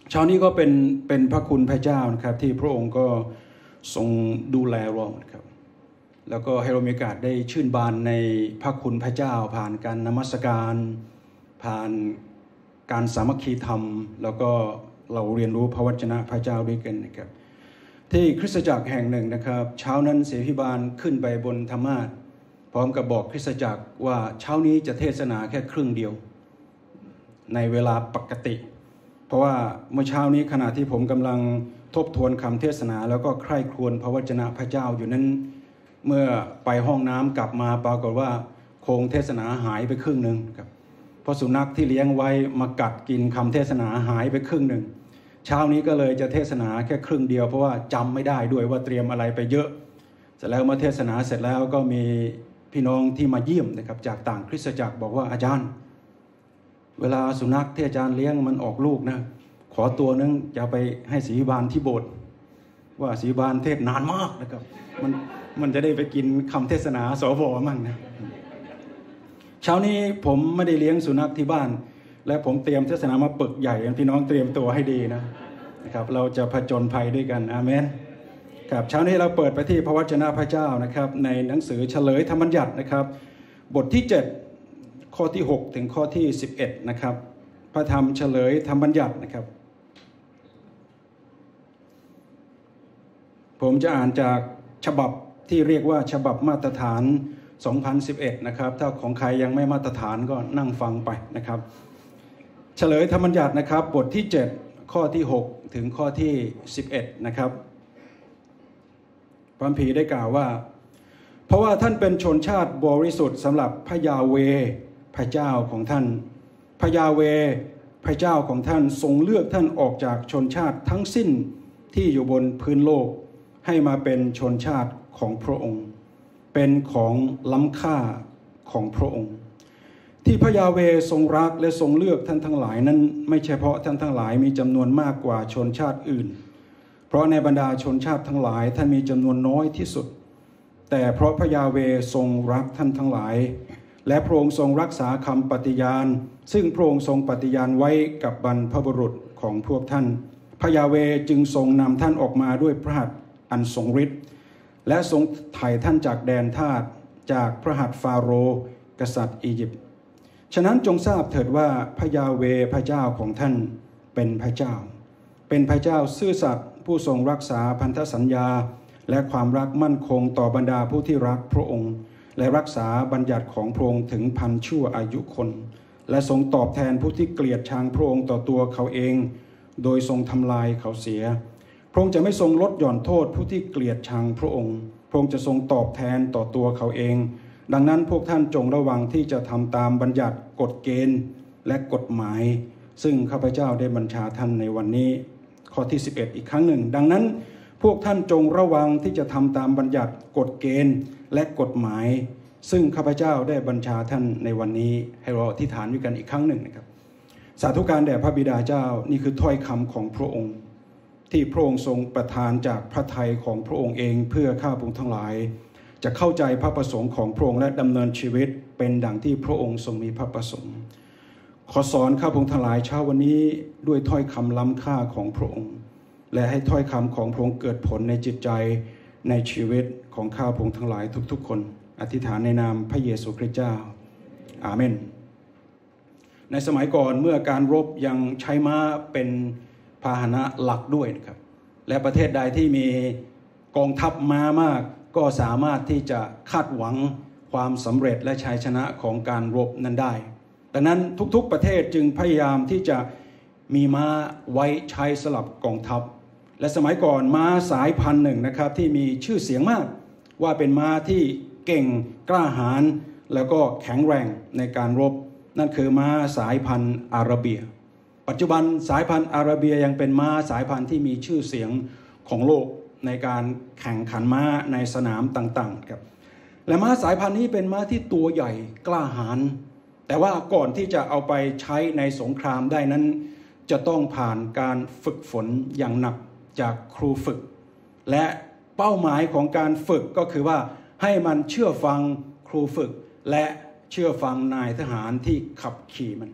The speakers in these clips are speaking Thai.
เช้านี้ก็เป็นพระคุณพระเจ้านะครับที่พระองค์ก็ทรงดูแลเรานะครับแล้วก็ให้เรามีโอกาสได้ชื่นบานในพระคุณพระเจ้าผ่านการนมัสการผ่านการสามัคคีธรรมแล้วก็เราเรียนรู้พระวจนะพระเจ้าด้วยกันนะครับที่คริสตจักรแห่งหนึ่งนะครับเช้านั้นเสียพิบาลขึ้นไปบนธรรมาสน์พร้อมกับบอกคริสตจักรว่าเช้านี้จะเทศนาแค่ครึ่งเดียวในเวลาปกติเพราะว่าเมื่อเช้านี้ขณะที่ผมกำลังทบทวนคำเทศนาแล้วก็ใคร่ครวญพระวจนะพระเจ้าอยู่นั้นเมื่อไปห้องน้ำกลับมาปรากฏว่าโครงเทศนาหายไปครึ่งนึงครับเพราะสุนัขที่เลี้ยงไว้มากัดกินคำเทศนาหายไปครึ่งนึงเช้านี้ก็เลยจะเทศนาแค่ครึ่งเดียวเพราะว่าจำไม่ได้ด้วยว่าเตรียมอะไรไปเยอะเสร็จแล้วเมื่อเทศนาเสร็จแล้วก็มีพี่น้องที่มาเยี่ยมนะครับจากต่างคริสตจักรบอกว่าอาจารย์เวลาสุนัขที่อาจารย์เลี้ยงมันออกลูกนะขอตัวนึงจะไปให้ศรีบาลที่โบสถ์ว่าศรีบาลเทศนานมากนะครับมันจะได้ไปกินคำเทศนาสวมั่งนะเช้านี้ผมไม่ได้เลี้ยงสุนัขที่บ้านและผมเตรียมเทศนามาปึกใหญ่พี่น้องเตรียมตัวให้ดีนะครับเราจะผจญภัยด้วยกันอาเมนครับเช้านี้เราเปิดไปที่พระวจนะพระเจ้านะครับในหนังสือเฉลยธรรมบัญญัตินะครับบทที่7ข้อที่6ถึงข้อที่11นะครับพระธรรมเฉลยธรรมบัญญัตินะครับผมจะอ่านจากฉบับที่เรียกว่าฉบับมาตรฐาน2011นะครับถ้าของใครยังไม่มาตรฐานก็นั่งฟังไปนะครับเฉลยธรรมบัญญัตินะครับบทที่7ข้อที่6ถึงข้อที่11นะครับพระคัมภีร์ได้กล่าวว่าเพราะว่าท่านเป็นชนชาติบริสุทธิ์สำหรับพระยาเวห์พระเจ้าของท่านพระยาเวห์พระเจ้าของท่านทรงเลือกท่านออกจากชนชาติทั้งสิ้นที่อยู่บนพื้นโลกให้มาเป็นชนชาติของพระองค์เป็นของล้ำค่าของพระองค์ที่พระยาเวห์ทรงรักและทรงเลือกท่านทั้งหลายนั้นไม่ใช่เพราะท่านทั้งหลายมีจำนวนมากกว่าชนชาติอื่นเพราะในบรรดาชนชาติทั้งหลายท่านมีจำนวนน้อยที่สุดแต่เพราะพระยาเวห์ทรงรักท่านทั้งหลายและพระองค์ทรงรักษาคำปฏิญาณซึ่งพระองค์ทรงปฏิญาณไว้กับบรรพบุรุษของพวกท่านพระยาเวห์จึงทรงนำท่านออกมาด้วยพระหัตถ์อันทรงฤทธิ์และทรงไถ่ท่านจากแดนทาสจากพระหัตถ์ฟาโรห์กษัตริย์อียิปต์ฉะนั้นจงทราบเถิดว่าพระยาเวห์พระเจ้าของท่านเป็นพระเจ้าเป็นพระเจ้าซื่อสัตย์ผู้ทรงรักษาพันธสัญญาและความรักมั่นคงต่อบรรดาผู้ที่รักพระองค์และรักษาบัญญัติของพระองค์ถึงพันชั่วอายุคนและทรงตอบแทนผู้ที่เกลียดชังพระองค์ต่อตัวเขาเองโดยทรงทำลายเขาเสียพระองค์จะไม่ทรงลดหย่อนโทษผู้ที่เกลียดชังพระองค์พระองค์จะทรงตอบแทนต่อตัวเขาเองดังนั้นพวกท่านจงระวังที่จะทำตามบัญญัติกฎเกณฑ์และกฎหมายซึ่งข้าพเจ้าได้บัญชาท่านในวันนี้ข้อที่11อีกครั้งหนึ่งดังนั้นพวกท่านจงระวังที่จะทำตามบัญญัติกฎเกณฑ์และกฎหมายซึ่งข้าพเจ้าได้บัญชาท่านในวันนี้ให้เราอธิษฐานด้วยกันอีกครั้งหนึ่งนะครับสาธุการแด่พระบิดาเจ้านี่คือถ้อยคำของพระองค์ที่พระองค์ทรงประทานจากพระทัยของพระองค์เองเพื่อข้าพระองค์ทั้งหลายจะเข้าใจพระประสงค์ของพระองค์และดำเนินชีวิตเป็นดังที่พระองค์ทรงมีพระประสงค์ขอสอนข้าพระองค์ทั้งหลายเช้าวันนี้ด้วยถ้อยคำล้ำค่าของพระองค์และให้ถ้อยคำของพระองค์เกิดผลในจิตใจในชีวิตของข้าพระองค์ทั้งหลายทุกๆคนอธิษฐานในนามพระเยซูคริสต์เจ้าอาเมนในสมัยก่อนเมื่อการรบยังใช้ม้าเป็นพาหนะหลักด้วยนะครับและประเทศใดที่มีกองทัพม้ามากก็สามารถที่จะคาดหวังความสำเร็จและชัยชนะของการรบนั้นได้ดังนั้นทุกๆประเทศจึงพยายามที่จะมีม้าไว้ใช้สลับกองทัพและสมัยก่อนม้าสายพันธุ์หนึ่งนะครับที่มีชื่อเสียงมากว่าเป็นม้าที่เก่งกล้าหาญแล้วก็แข็งแรงในการรบนั่นคือม้าสายพันธุ์อาระเบียปัจจุบันสายพันธุ์อาระเบียยังเป็นม้าสายพันธุ์ที่มีชื่อเสียงของโลกในการแข่งขันม้าในสนามต่างๆครับและม้าสายพันธุ์นี้เป็นม้าที่ตัวใหญ่กล้าหาญแต่ว่าก่อนที่จะเอาไปใช้ในสงครามได้นั้นจะต้องผ่านการฝึกฝนอย่างหนักจากครูฝึกและเป้าหมายของการฝึกก็คือว่าให้มันเชื่อฟังครูฝึกและเชื่อฟังนายทหารที่ขับขี่มัน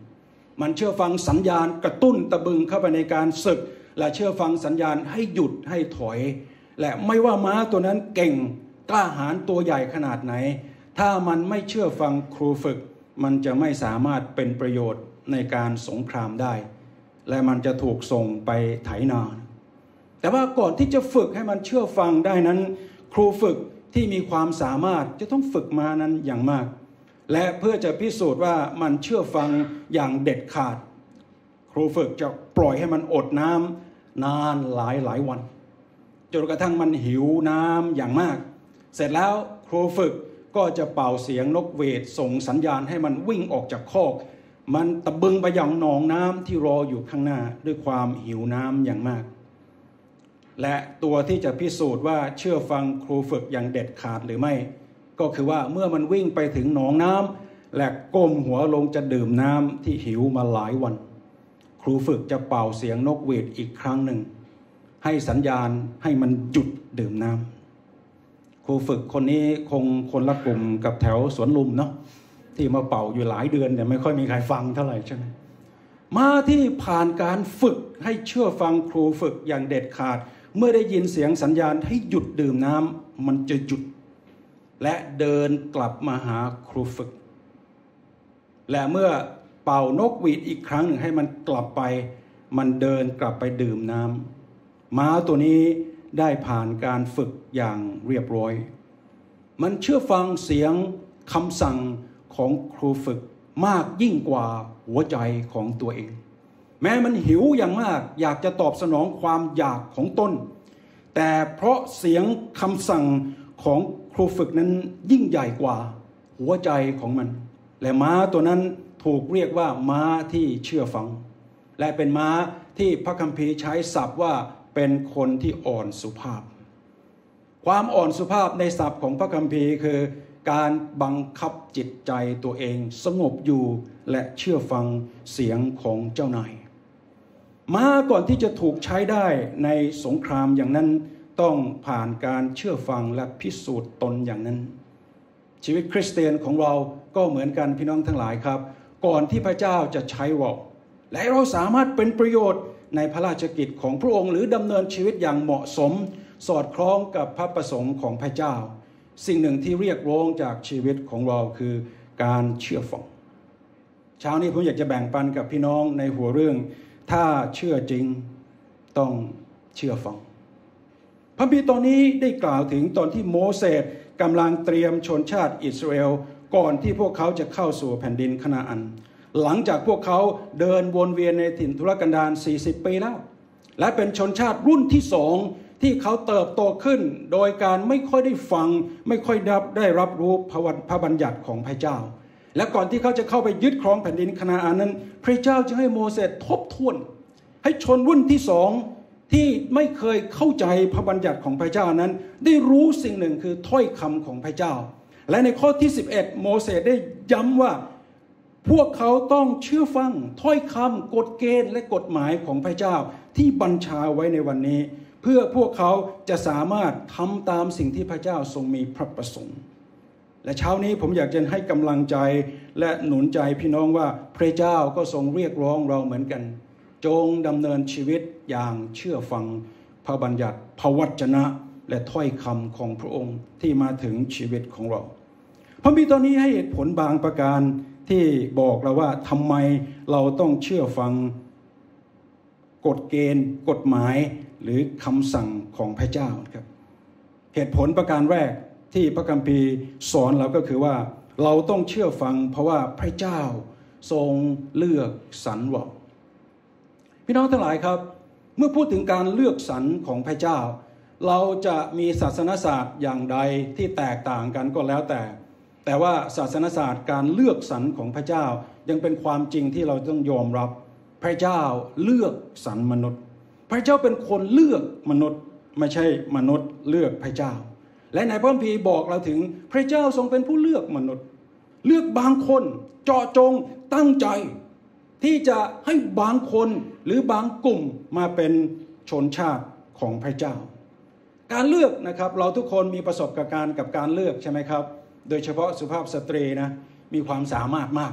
มันเชื่อฟังสัญญาณกระตุ้นตะบึงเข้าไปในการศึกและเชื่อฟังสัญญาณให้หยุดให้ถอยและไม่ว่าม้าตัวนั้นเก่งกล้าหาญตัวใหญ่ขนาดไหนถ้ามันไม่เชื่อฟังครูฝึกมันจะไม่สามารถเป็นประโยชน์ในการสงครามได้และมันจะถูกส่งไปไถนาแต่ว่าก่อนที่จะฝึกให้มันเชื่อฟังได้นั้นครูฝึกที่มีความสามารถจะต้องฝึกม้านั้นอย่างมากและเพื่อจะพิสูจน์ว่ามันเชื่อฟังอย่างเด็ดขาดครูฝึกจะปล่อยให้มันอดน้ำนานหลายวันจนกระทั่งมันหิวน้ำอย่างมากเสร็จแล้วครูฝึกก็จะเป่าเสียงนกหวีดส่งสัญญาณให้มันวิ่งออกจากคอกมันตะบึงไปยังหนองน้ำที่รออยู่ข้างหน้าด้วยความหิวน้ำอย่างมากและตัวที่จะพิสูจน์ว่าเชื่อฟังครูฝึกอย่างเด็ดขาดหรือไม่ก็คือว่าเมื่อมันวิ่งไปถึงหนองน้ำและก้มหัวลงจะดื่มน้ำที่หิวมาหลายวันครูฝึกจะเป่าเสียงนกหวีดอีกครั้งหนึ่งให้สัญญาณให้มันหยุดดื่มน้ำครูฝึกคนนี้คงคนละกลุ่มกับแถวสวนลุมเนาะที่มาเป่าอยู่หลายเดือนแต่ไม่ค่อยมีใครฟังเท่าไหร่ใช่ไหมม้าที่ผ่านการฝึกให้เชื่อฟังครูฝึกอย่างเด็ดขาดเมื่อได้ยินเสียงสัญญาณให้หยุดดื่มน้ำมันจะหยุดและเดินกลับมาหาครูฝึกและเมื่อเป่านกหวีดอีกครั้งหนึ่งให้มันกลับไปมันเดินกลับไปดื่มน้ำม้าตัวนี้ได้ผ่านการฝึกอย่างเรียบร้อยมันเชื่อฟังเสียงคำสั่งของครูฝึกมากยิ่งกว่าหัวใจของตัวเองแม้มันหิวอย่างมากอยากจะตอบสนองความอยากของตนแต่เพราะเสียงคำสั่งของครูฝึกนั้นยิ่งใหญ่กว่าหัวใจของมันและม้าตัวนั้นถูกเรียกว่าม้าที่เชื่อฟังและเป็นม้าที่พระคัมภีร์ใช้ศัพท์ว่าเป็นคนที่อ่อนสุภาพความอ่อนสุภาพในศัพท์ของพระคัมภีร์คือการบังคับจิตใจตัวเองสงบอยู่และเชื่อฟังเสียงของเจ้านายม้าก่อนที่จะถูกใช้ได้ในสงครามอย่างนั้นต้องผ่านการเชื่อฟังและพิสูจน์ตนอย่างนั้นชีวิตคริสเตียนของเราก็เหมือนกันพี่น้องทั้งหลายครับก่อนที่พระเจ้าจะใช้เราและเราสามารถเป็นประโยชน์ในพระราชกิจของพระองค์หรือดำเนินชีวิตอย่างเหมาะสมสอดคล้องกับพระประสงค์ของพระเจ้าสิ่งหนึ่งที่เรียกร้องจากชีวิตของเราคือการเชื่อฟังเช้านี้ผมอยากจะแบ่งปันกับพี่น้องในหัวเรื่องถ้าเชื่อจริงต้องเชื่อฟังพระคัมภีร์ตอนนี้ได้กล่าวถึงตอนที่โมเสสกำลังเตรียมชนชาติอิสราเอลก่อนที่พวกเขาจะเข้าสู่แผ่นดินคานาอันหลังจากพวกเขาเดินวนเวียนในถิ่นทุรกันดาร40 ปีแล้วและเป็นชนชาติรุ่นที่สองที่เขาเติบโตขึ้นโดยการไม่ค่อยได้ฟังไม่ค่อยได้รับรู้พระบัญญัติของพระเจ้าและก่อนที่เขาจะเข้าไปยึดครองแผ่นดินคานาอันนั้นพระเจ้าจะให้โมเสสทบทวนให้ชนรุ่นที่สองที่ไม่เคยเข้าใจพระบัญญัติของพระเจ้านั้นได้รู้สิ่งหนึ่งคือถ้อยคำของพระเจ้าและในข้อที่11โมเสสได้ย้ำว่าพวกเขาต้องเชื่อฟังถ้อยคำกฎเกณฑ์และกฎหมายของพระเจ้าที่บัญชาไว้ในวันนี้เพื่อพวกเขาจะสามารถทำตามสิ่งที่พระเจ้าทรงมีพระประสงค์และเช้านี้ผมอยากจะให้กำลังใจและหนุนใจพี่น้องว่าพระเจ้าก็ทรงเรียกร้องเราเหมือนกันจงดำเนินชีวิตอย่างเชื่อฟังพระบัญญัติพระวจนะและถ้อยคำของพระองค์ที่มาถึงชีวิตของเราพระคัมภีร์ตอนนี้ให้เหตุผลบางประการที่บอกเราว่าทำไมเราต้องเชื่อฟังกฎเกณฑ์กฎหมายหรือคำสั่งของพระเจ้าครับเหตุผลประการแรกที่พระคัมภีร์สอนเราก็คือว่าเราต้องเชื่อฟังเพราะว่าพระเจ้าทรงเลือกสรรเราพี่น้องทั้งหลายครับเมื่อพูดถึงการเลือกสรรของพระเจ้าเราจะมีศาสนศาสตร์อย่างใดที่แตกต่างกันก็แล้วแต่ว่าศาสนศาสตร์การเลือกสรรของพระเจ้ายังเป็นความจริงที่เราต้องยอมรับพระเจ้าเลือกสรรมนุษย์พระเจ้าเป็นคนเลือกมนุษย์ไม่ใช่มนุษย์เลือกพระเจ้าและในพระคัมภีร์บอกเราถึงพระเจ้าทรงเป็นผู้เลือกมนุษย์เลือกบางคนเจาะจงตั้งใจที่จะให้บางคนหรือบางกลุ่มมาเป็นชนชาติของพระเจ้าการเลือกนะครับเราทุกคนมีประสบการณ์กับการเลือกใช่ไหมครับโดยเฉพาะสุภาพสตรีนะมีความสามารถมากนะ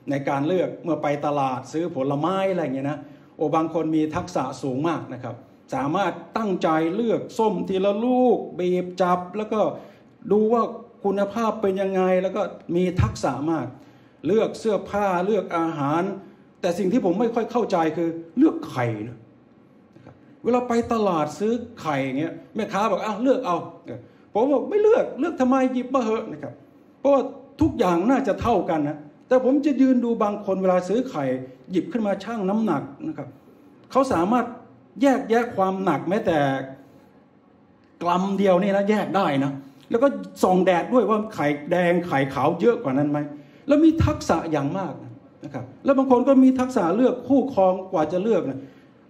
ในการเลือกเมื่อไปตลาดซื้อผลไม้อะไรอย่างเงี้ยนะบางคนมีทักษะสูงมากนะครับสามารถตั้งใจเลือกส้มทีละลูกบีบจับแล้วก็ดูว่าคุณภาพเป็นยังไงแล้วก็มีทักษะมากเลือกเสื้อผ้าเลือกอาหารแต่สิ่งที่ผมไม่ค่อยเข้าใจคือเลือกไข่นะครับเวลาไปตลาดซื้อไข่อย่างเงี้ยแม่ค้าบอกเลือกเอาผมบอกไม่เลือกทำไมหยิบมาเหอะนะครับเพราะทุกอย่างน่าจะเท่ากันนะแต่ผมจะยืนดูบางคนเวลาซื้อไข่หยิบขึ้นมาชั่งน้ำหนักนะครับเขาสามารถแยกแยะความหนักแม้แต่กรัมเดียวนี่นะแยกได้นะแล้วก็ส่องแดดด้วยว่าไข่แดงไข่ขาวเยอะกว่านั้นไหมแล้วมีทักษะอย่างมากนะครับแล้วบางคนก็มีทักษะเลือกคู่ครองกว่าจะเลือกนะ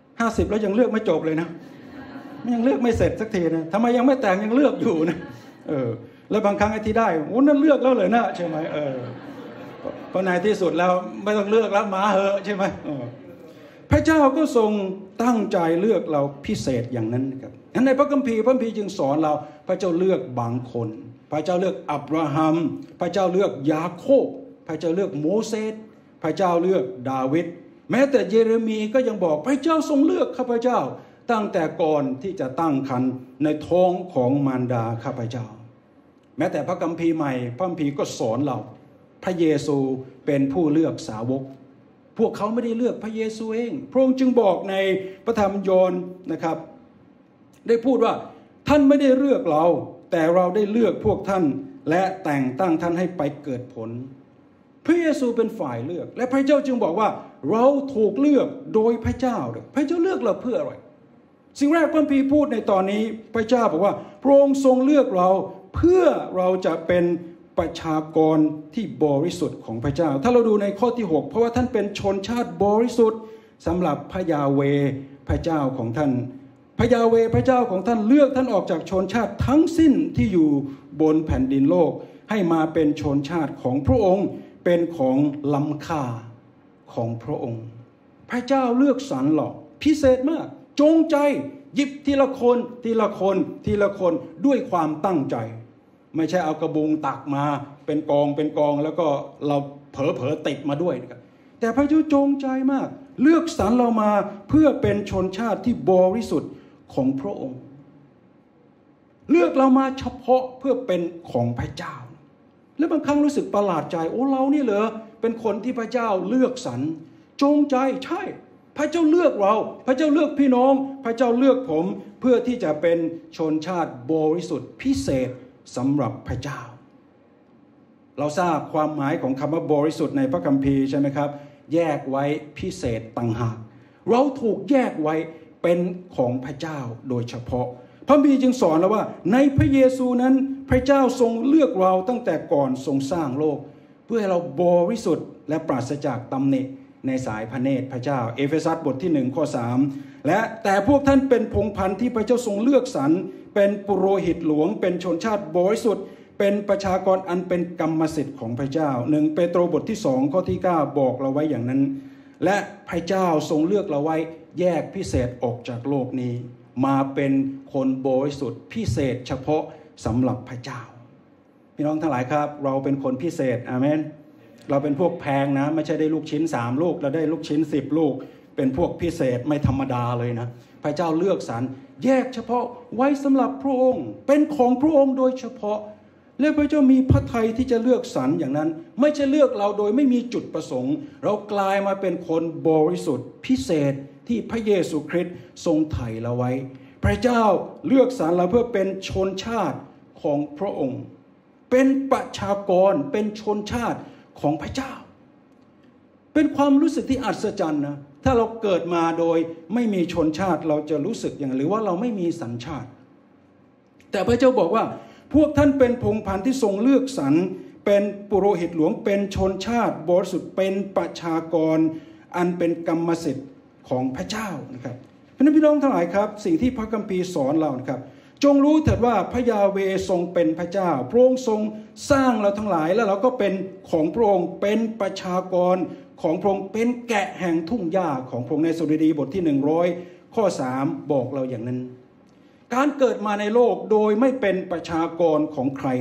50แล้วยังเลือกไม่จบเลยนะยังเลือกไม่เสร็จสักทีนะทำไมยังไม่แต่งยังเลือกอยู่นะแล้วบางครั้งไอ้ที่ได้นั่นเลือกแล้วเลยนะใช่ไหมเพราะในที่สุดแล้วไม่ต้องเลือกแล้วมาเหอะใช่ไหมพระเจ้าก็ทรงตั้งใจเลือกเราพิเศษอย่างนั้นนะครับในพระคัมภีร์จึงสอนเราพระเจ้าเลือกบางคนพระเจ้าเลือกอับราฮัมพระเจ้าเลือกยาโคบพระเจ้าเลือกโมเสสพระเจ้าเลือกดาวิดแม้แต่เยเรมีก็ยังบอกพระเจ้าทรงเลือกข้าพเจ้าตั้งแต่ก่อนที่จะตั้งครรภ์ในท้องของมารดาข้าพเจ้าแม้แต่พระคัมภีร์ใหม่พระคัมภีร์ก็สอนเราพระเยซูเป็นผู้เลือกสาวกพวกเขาไม่ได้เลือกพระเยซูเองพระองค์จึงบอกในพระธรรมยอห์นนะครับได้พูดว่าท่านไม่ได้เลือกเราแต่เราได้เลือกพวกท่านและแต่งตั้งท่านให้ไปเกิดผลพระเยซูเป็นฝ่ายเลือกและพระเจ้าจึงบอกว่าเราถูกเลือกโดยพระเจ้าพระเจ้าเลือกเราเพื่ออะไรสิ่งแรกพระคัมภีร์พูดในตอนนี้พระเจ้าบอกว่าพระองค์ทรงเลือกเราเพื่อเราจะเป็นประชากรที่บริสุทธิ์ของพระเจ้าถ้าเราดูในข้อที่6เพราะว่าท่านเป็นชนชาติบริสุทธิ์สำหรับพระยาเวห์พระเจ้าของท่านพระยาเวห์พระเจ้าของท่านเลือกท่านออกจากชนชาติทั้งสิ้นที่อยู่บนแผ่นดินโลกให้มาเป็นชนชาติของพระองค์เป็นของล้ำค่าของพระองค์พระเจ้าเลือกสรรเราพิเศษมากจงใจหยิบทีละคนทีละคนทีละคนด้วยความตั้งใจไม่ใช่เอากระบุงตักมาเป็นกองแล้วก็เราเผลอติดมาด้วยนะครับแต่พระเจ้าจงใจมากเลือกสรรเรามาเพื่อเป็นชนชาติที่บริสุทธิ์ของพระองค์เลือกเรามาเฉพาะเพื่อเป็นของพระเจ้าและบางครั้งรู้สึกประหลาดใจเรานี่เหรอเป็นคนที่พระเจ้าเลือกสรรจงใจใช่พระเจ้าเลือกเราพระเจ้าเลือกพี่น้องพระเจ้าเลือกผมเพื่อที่จะเป็นชนชาติบริสุทธิ์พิเศษสำหรับพระเจ้าเราทราบความหมายของคำว่าบริสุทธิ์ในพระคัมภีร์ใช่ไหมครับแยกไว้พิเศษต่างหากเราถูกแยกไว้เป็นของพระเจ้าโดยเฉพาะพระคัมภีร์จึงสอนเราว่าในพระเยซูนั้นพระเจ้าทรงเลือกเราตั้งแต่ก่อนทรงสร้างโลกเพื่อให้เราบริสุทธิ์และปราศจากตำหนิในสายพระเนตรพระเจ้าเอเฟซัสบทที่1ข้อ3และแต่พวกท่านเป็นพงศ์พันธุ์ที่พระเจ้าทรงเลือกสรรเป็นปุโรหิตหลวงเป็นชนชาติบริสุทธิ์เป็นประชากรอันเป็นกรรมสิทธิ์ของพระเจ้า1เปโตรบทที่2ข้อที่9บอกเราไว้อย่างนั้นและพระเจ้าทรงเลือกเราไว้แยกพิเศษออกจากโลกนี้มาเป็นคนบริสุทธิ์พิเศษเฉพาะสำหรับพระเจ้าพี่น้องทั้งหลายครับเราเป็นคนพิเศษอาเมนเราเป็นพวกแพงนะไม่ใช่ได้ลูกชิ้น3ลูกเราได้ลูกชิ้น10ลูกเป็นพวกพิเศษไม่ธรรมดาเลยนะพระเจ้าเลือกสรรแยกเฉพาะไว้สำหรับพระองค์เป็นของพระองค์โดยเฉพาะและพระเจ้ามีพระทัยที่จะเลือกสรรอย่างนั้นไม่ใช่เลือกเราโดยไม่มีจุดประสงค์เรากลายมาเป็นคนบริสุทธิ์พิเศษที่พระเยซูคริสต์ทรงไถ่เราไว้พระเจ้าเลือกสรรเราเพื่อเป็นชนชาติของพระองค์เป็นประชากรเป็นชนชาติของพระเจ้าเป็นความรู้สึกที่อัศจรรย์นะถ้าเราเกิดมาโดยไม่มีชนชาติเราจะรู้สึกอย่างหรือว่าเราไม่มีสัญชาติแต่พระเจ้าบอกว่าพวกท่านเป็นพงศ์พันธุ์ที่ทรงเลือกสรรเป็นปุโรหิตหลวงเป็นชนชาติบริสุทธิ์เป็นประชากรอันเป็นกรรมสิทธิ์ของพระเจ้านะครับเพราะฉะนั้นพี่น้องทั้งหลายครับสิ่งที่พระคัมภีร์สอนเรานะครับจงรู้เถิดว่าพระยาเวห์ทรงเป็นพระเจ้าพระองค์ทรงสร้างเราทั้งหลายแล้วเราก็เป็นของพระองค์เป็นประชากรของพระองค์เป็นแกะแห่งทุ่งหญ้าของพระองค์ในสดุดีบทที่100ข้อ3บอกเราอย่างนั้นการเกิดมาในโลกโดยไม่เป็นประชากรของใคร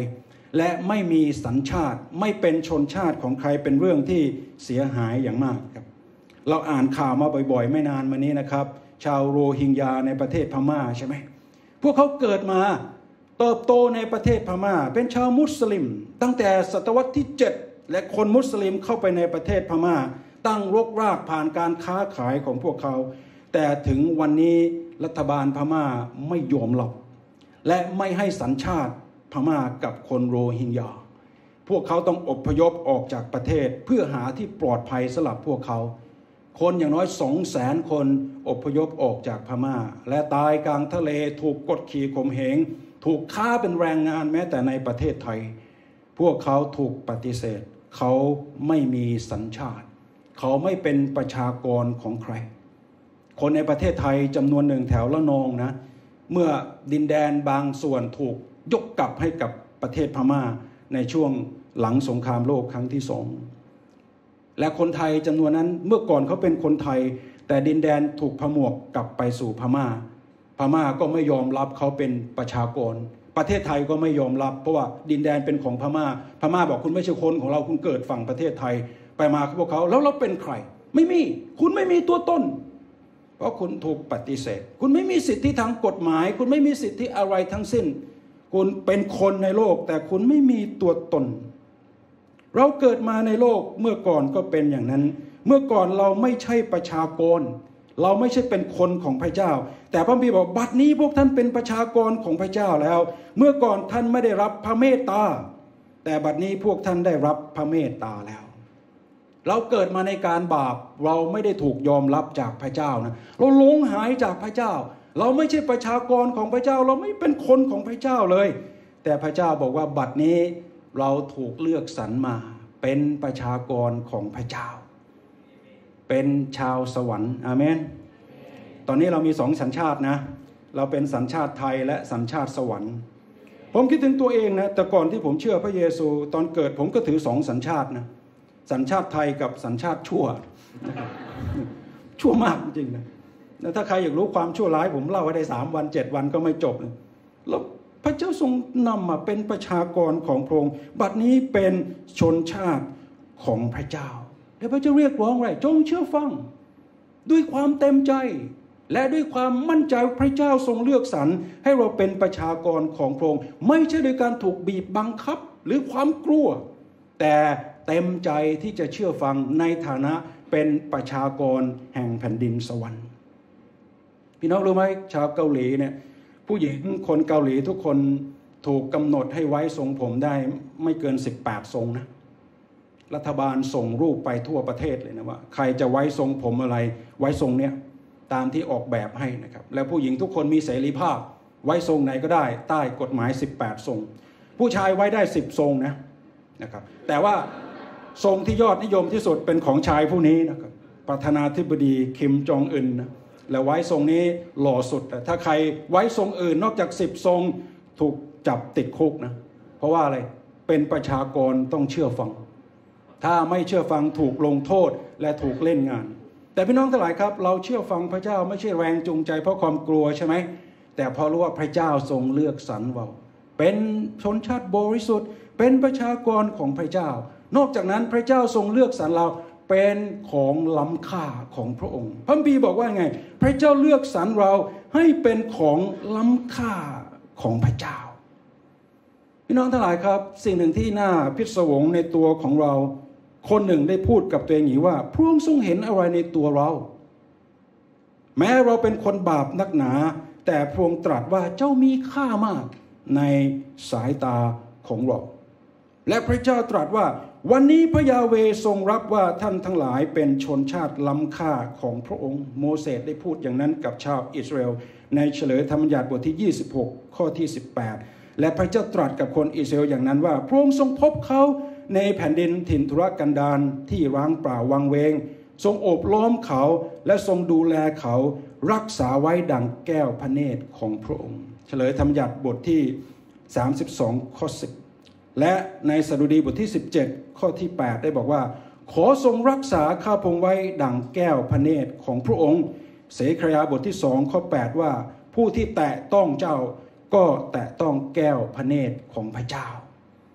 และไม่มีสัญชาติไม่เป็นชนชาติของใครเป็นเรื่องที่เสียหายอย่างมากครับเราอ่านข่าวมาบ่อยๆไม่นานมานี้นะครับชาวโรฮิงญาในประเทศพม่าใช่ไหมพวกเขาเกิดมาเติบโตในประเทศพม่าเป็นชาวมุสลิมตั้งแต่ศตวรรษที่7และคนมุสลิมเข้าไปในประเทศพม่าตั้งรกรากผ่านการค้าขายของพวกเขาแต่ถึงวันนี้รัฐบาลพม่าไม่ยอมรับและไม่ให้สัญชาติพม่ากับคนโรฮิงญาพวกเขาต้องอพยพออกจากประเทศเพื่อหาที่ปลอดภัยสำหรับพวกเขาคนอย่างน้อย 200,000 คนอพยพออกจากพม่าและตายกลางทะเลถูกกดขี่ข่มเหงถูกค้าเป็นแรงงานแม้แต่ในประเทศไทยพวกเขาถูกปฏิเสธเขาไม่มีสัญชาติเขาไม่เป็นประชากรของใครคนในประเทศไทยจำนวนหนึ่งแถวละนองนะเมื่อดินแดนบางส่วนถูกยกกลับให้กับประเทศพม่าในช่วงหลังสงครามโลกครั้งที่2และคนไทยจำนวนนั้นเมื่อก่อนเขาเป็นคนไทยแต่ดินแดนถูกผนวกกลับไปสู่พม่าพม่าก็ไม่ยอมรับเขาเป็นประชากรประเทศไทยก็ไม่ยอมรับเพราะว่าดินแดนเป็นของพม่าพม่าบอกคุณไม่ใช่คนของเราคุณเกิดฝั่งประเทศไทยไปมาพวกเขาแล้วเราเป็นใครไม่มีคุณไม่มีตัวตนเพราะคุณถูกปฏิเสธคุณไม่มีสิทธิทางกฎหมายคุณไม่มีสิทธิอะไรทั้งสิ้นคุณเป็นคนในโลกแต่คุณไม่มีตัวตนเราเกิดมาในโลกเมื่อก่อนก็เป็นอย่างนั้นเมื่อก่อนเราไม่ใช่ประชากรเราไม่ใช่เป็นคนของพระเจ้าแต่พระบิดาบอกบัดนี้พวกท่านเป็นประชากรของพระเจ้าแล้วเมื่อก่อนท่านไม่ได้รับพระเมตตาแต่บัดนี้พวกท่านได้รับพระเมตตาแล้วเราเกิดมาในการบาปเราไม่ได้ถูกยอมรับจากพระเจ้านะเราหลงหายจากพระเจ้าเราไม่ใช่ประชากรของพระเจ้าเราไม่เป็นคนของพระเจ้าเลยแต่พระเจ้าบอกว่าบัดนี้เราถูกเลือกสรรมาเป็นประชากรของพระเจ้าเป็นชาวสวรรค์อาเมนตอนนี้เรามี2สัญชาตินะเราเป็นสัญชาติไทยและสัญชาติสวรรค์ผมคิดถึงตัวเองนะแต่ก่อนที่ผมเชื่อพระเยซูตอนเกิดผมก็ถือ2สัญชาตินะสัญชาติไทยกับสัญชาติชั่วชั่วมากจริงนะแล้วถ้าใครอยากรู้ความชั่วร้ายผมเล่าไว้ได้3 วัน 7 วันก็ไม่จบเลยแล้วพระเจ้าทรงนำมาเป็นประชากรของพระองค์บัดนี้เป็นชนชาติของพระเจ้าและพระเจ้าเรียกร้องอะไรจงเชื่อฟังด้วยความเต็มใจและด้วยความมั่นใจพระเจ้าทรงเลือกสรรให้เราเป็นประชากรของพระองค์ไม่ใช่โดยการถูกบีบบังคับหรือความกลัวแต่เต็มใจที่จะเชื่อฟังในฐานะเป็นประชากรแห่งแผ่นดินสวรรค์พี่น้องรู้ไหมชาวเกาหลีเนี่ยผู้หญิงคนเกาหลีทุกคนถูกกำหนดให้ไว้ทรงผมได้ไม่เกิน18ทรงนะรัฐบาลส่งรูปไปทั่วประเทศเลยนะว่าใครจะไว้ทรงผมอะไรไว้ทรงเนี้ยตามที่ออกแบบให้นะครับแล้วผู้หญิงทุกคนมีเสรีภาพไว้ทรงไหนก็ได้ใต้กฎหมาย18ทรงผู้ชายไว้ได้10ทรงนะครับแต่ว่าทรงที่ยอดนิยมที่สุดเป็นของชายผู้นี้นะครับประธานาธิบดีคิมจองอึนนะแล้วไว้ทรงนี้หล่อสุดแต่ถ้าใครไว้ทรงอื่นนอกจาก10ทรงถูกจับติดคุกนะเพราะว่าอะไรเป็นประชากรต้องเชื่อฟังถ้าไม่เชื่อฟังถูกลงโทษและถูกเล่นงานแต่พี่น้องทั้งหลายครับเราเชื่อฟังพระเจ้าไม่ใช่แรงจูงใจเพราะความกลัวใช่ไหมแต่เพราะรู้ว่าพระเจ้าทรงเลือกสรรเราเป็นชนชาติบริสุทธิ์เป็นประชากรของพระเจ้านอกจากนั้นพระเจ้าทรงเลือกสรรเราเป็นของล้ำค่าของพระองค์พระคัมภีร์บอกว่าไงพระเจ้าเลือกสรรเราให้เป็นของล้ำค่าของพระเจ้าพี่น้องทั้งหลายครับสิ่งหนึ่งที่น่าพิศวงในตัวของเราคนหนึ่งได้พูดกับตัวเองอย่างว่าพระองค์ทรงเห็นอะไรในตัวเราแม้เราเป็นคนบาปนักหนาแต่พระองค์ตรัสว่าเจ้ามีค่ามากในสายตาของเราและพระเจ้าตรัสว่าวันนี้พระยาเวห์ทรงรับว่าท่านทั้งหลายเป็นชนชาติล้ำค่าของพระองค์โมเสสได้พูดอย่างนั้นกับชาวอิสราเอลในเฉลยธรรมบัญญัติบทที่26ข้อที่18และพระเจ้าตรัสกับคนอิสราเอลอย่างนั้นว่าพระองค์ทรงพบเขาในแผ่นดินถิ่นทุรกันดารที่ร้างเปล่าวังเวงทรงโอบล้อมเขาและทรงดูแลเขารักษาไว้ดังแก้วพระเนตรของพระองค์เฉลยธรรมบัญญัติบทที่32ข้อ10และในสดุดีบทที่17ข้อที่8ได้บอกว่าขอทรงรักษาข้าพงไว้ดังแก้วพระเนตรของพระองค์เสคยาบทที่2ข้อ8ว่าผู้ที่แตะต้องเจ้าก็แตะต้องแก้วพระเนตรของพระเจ้า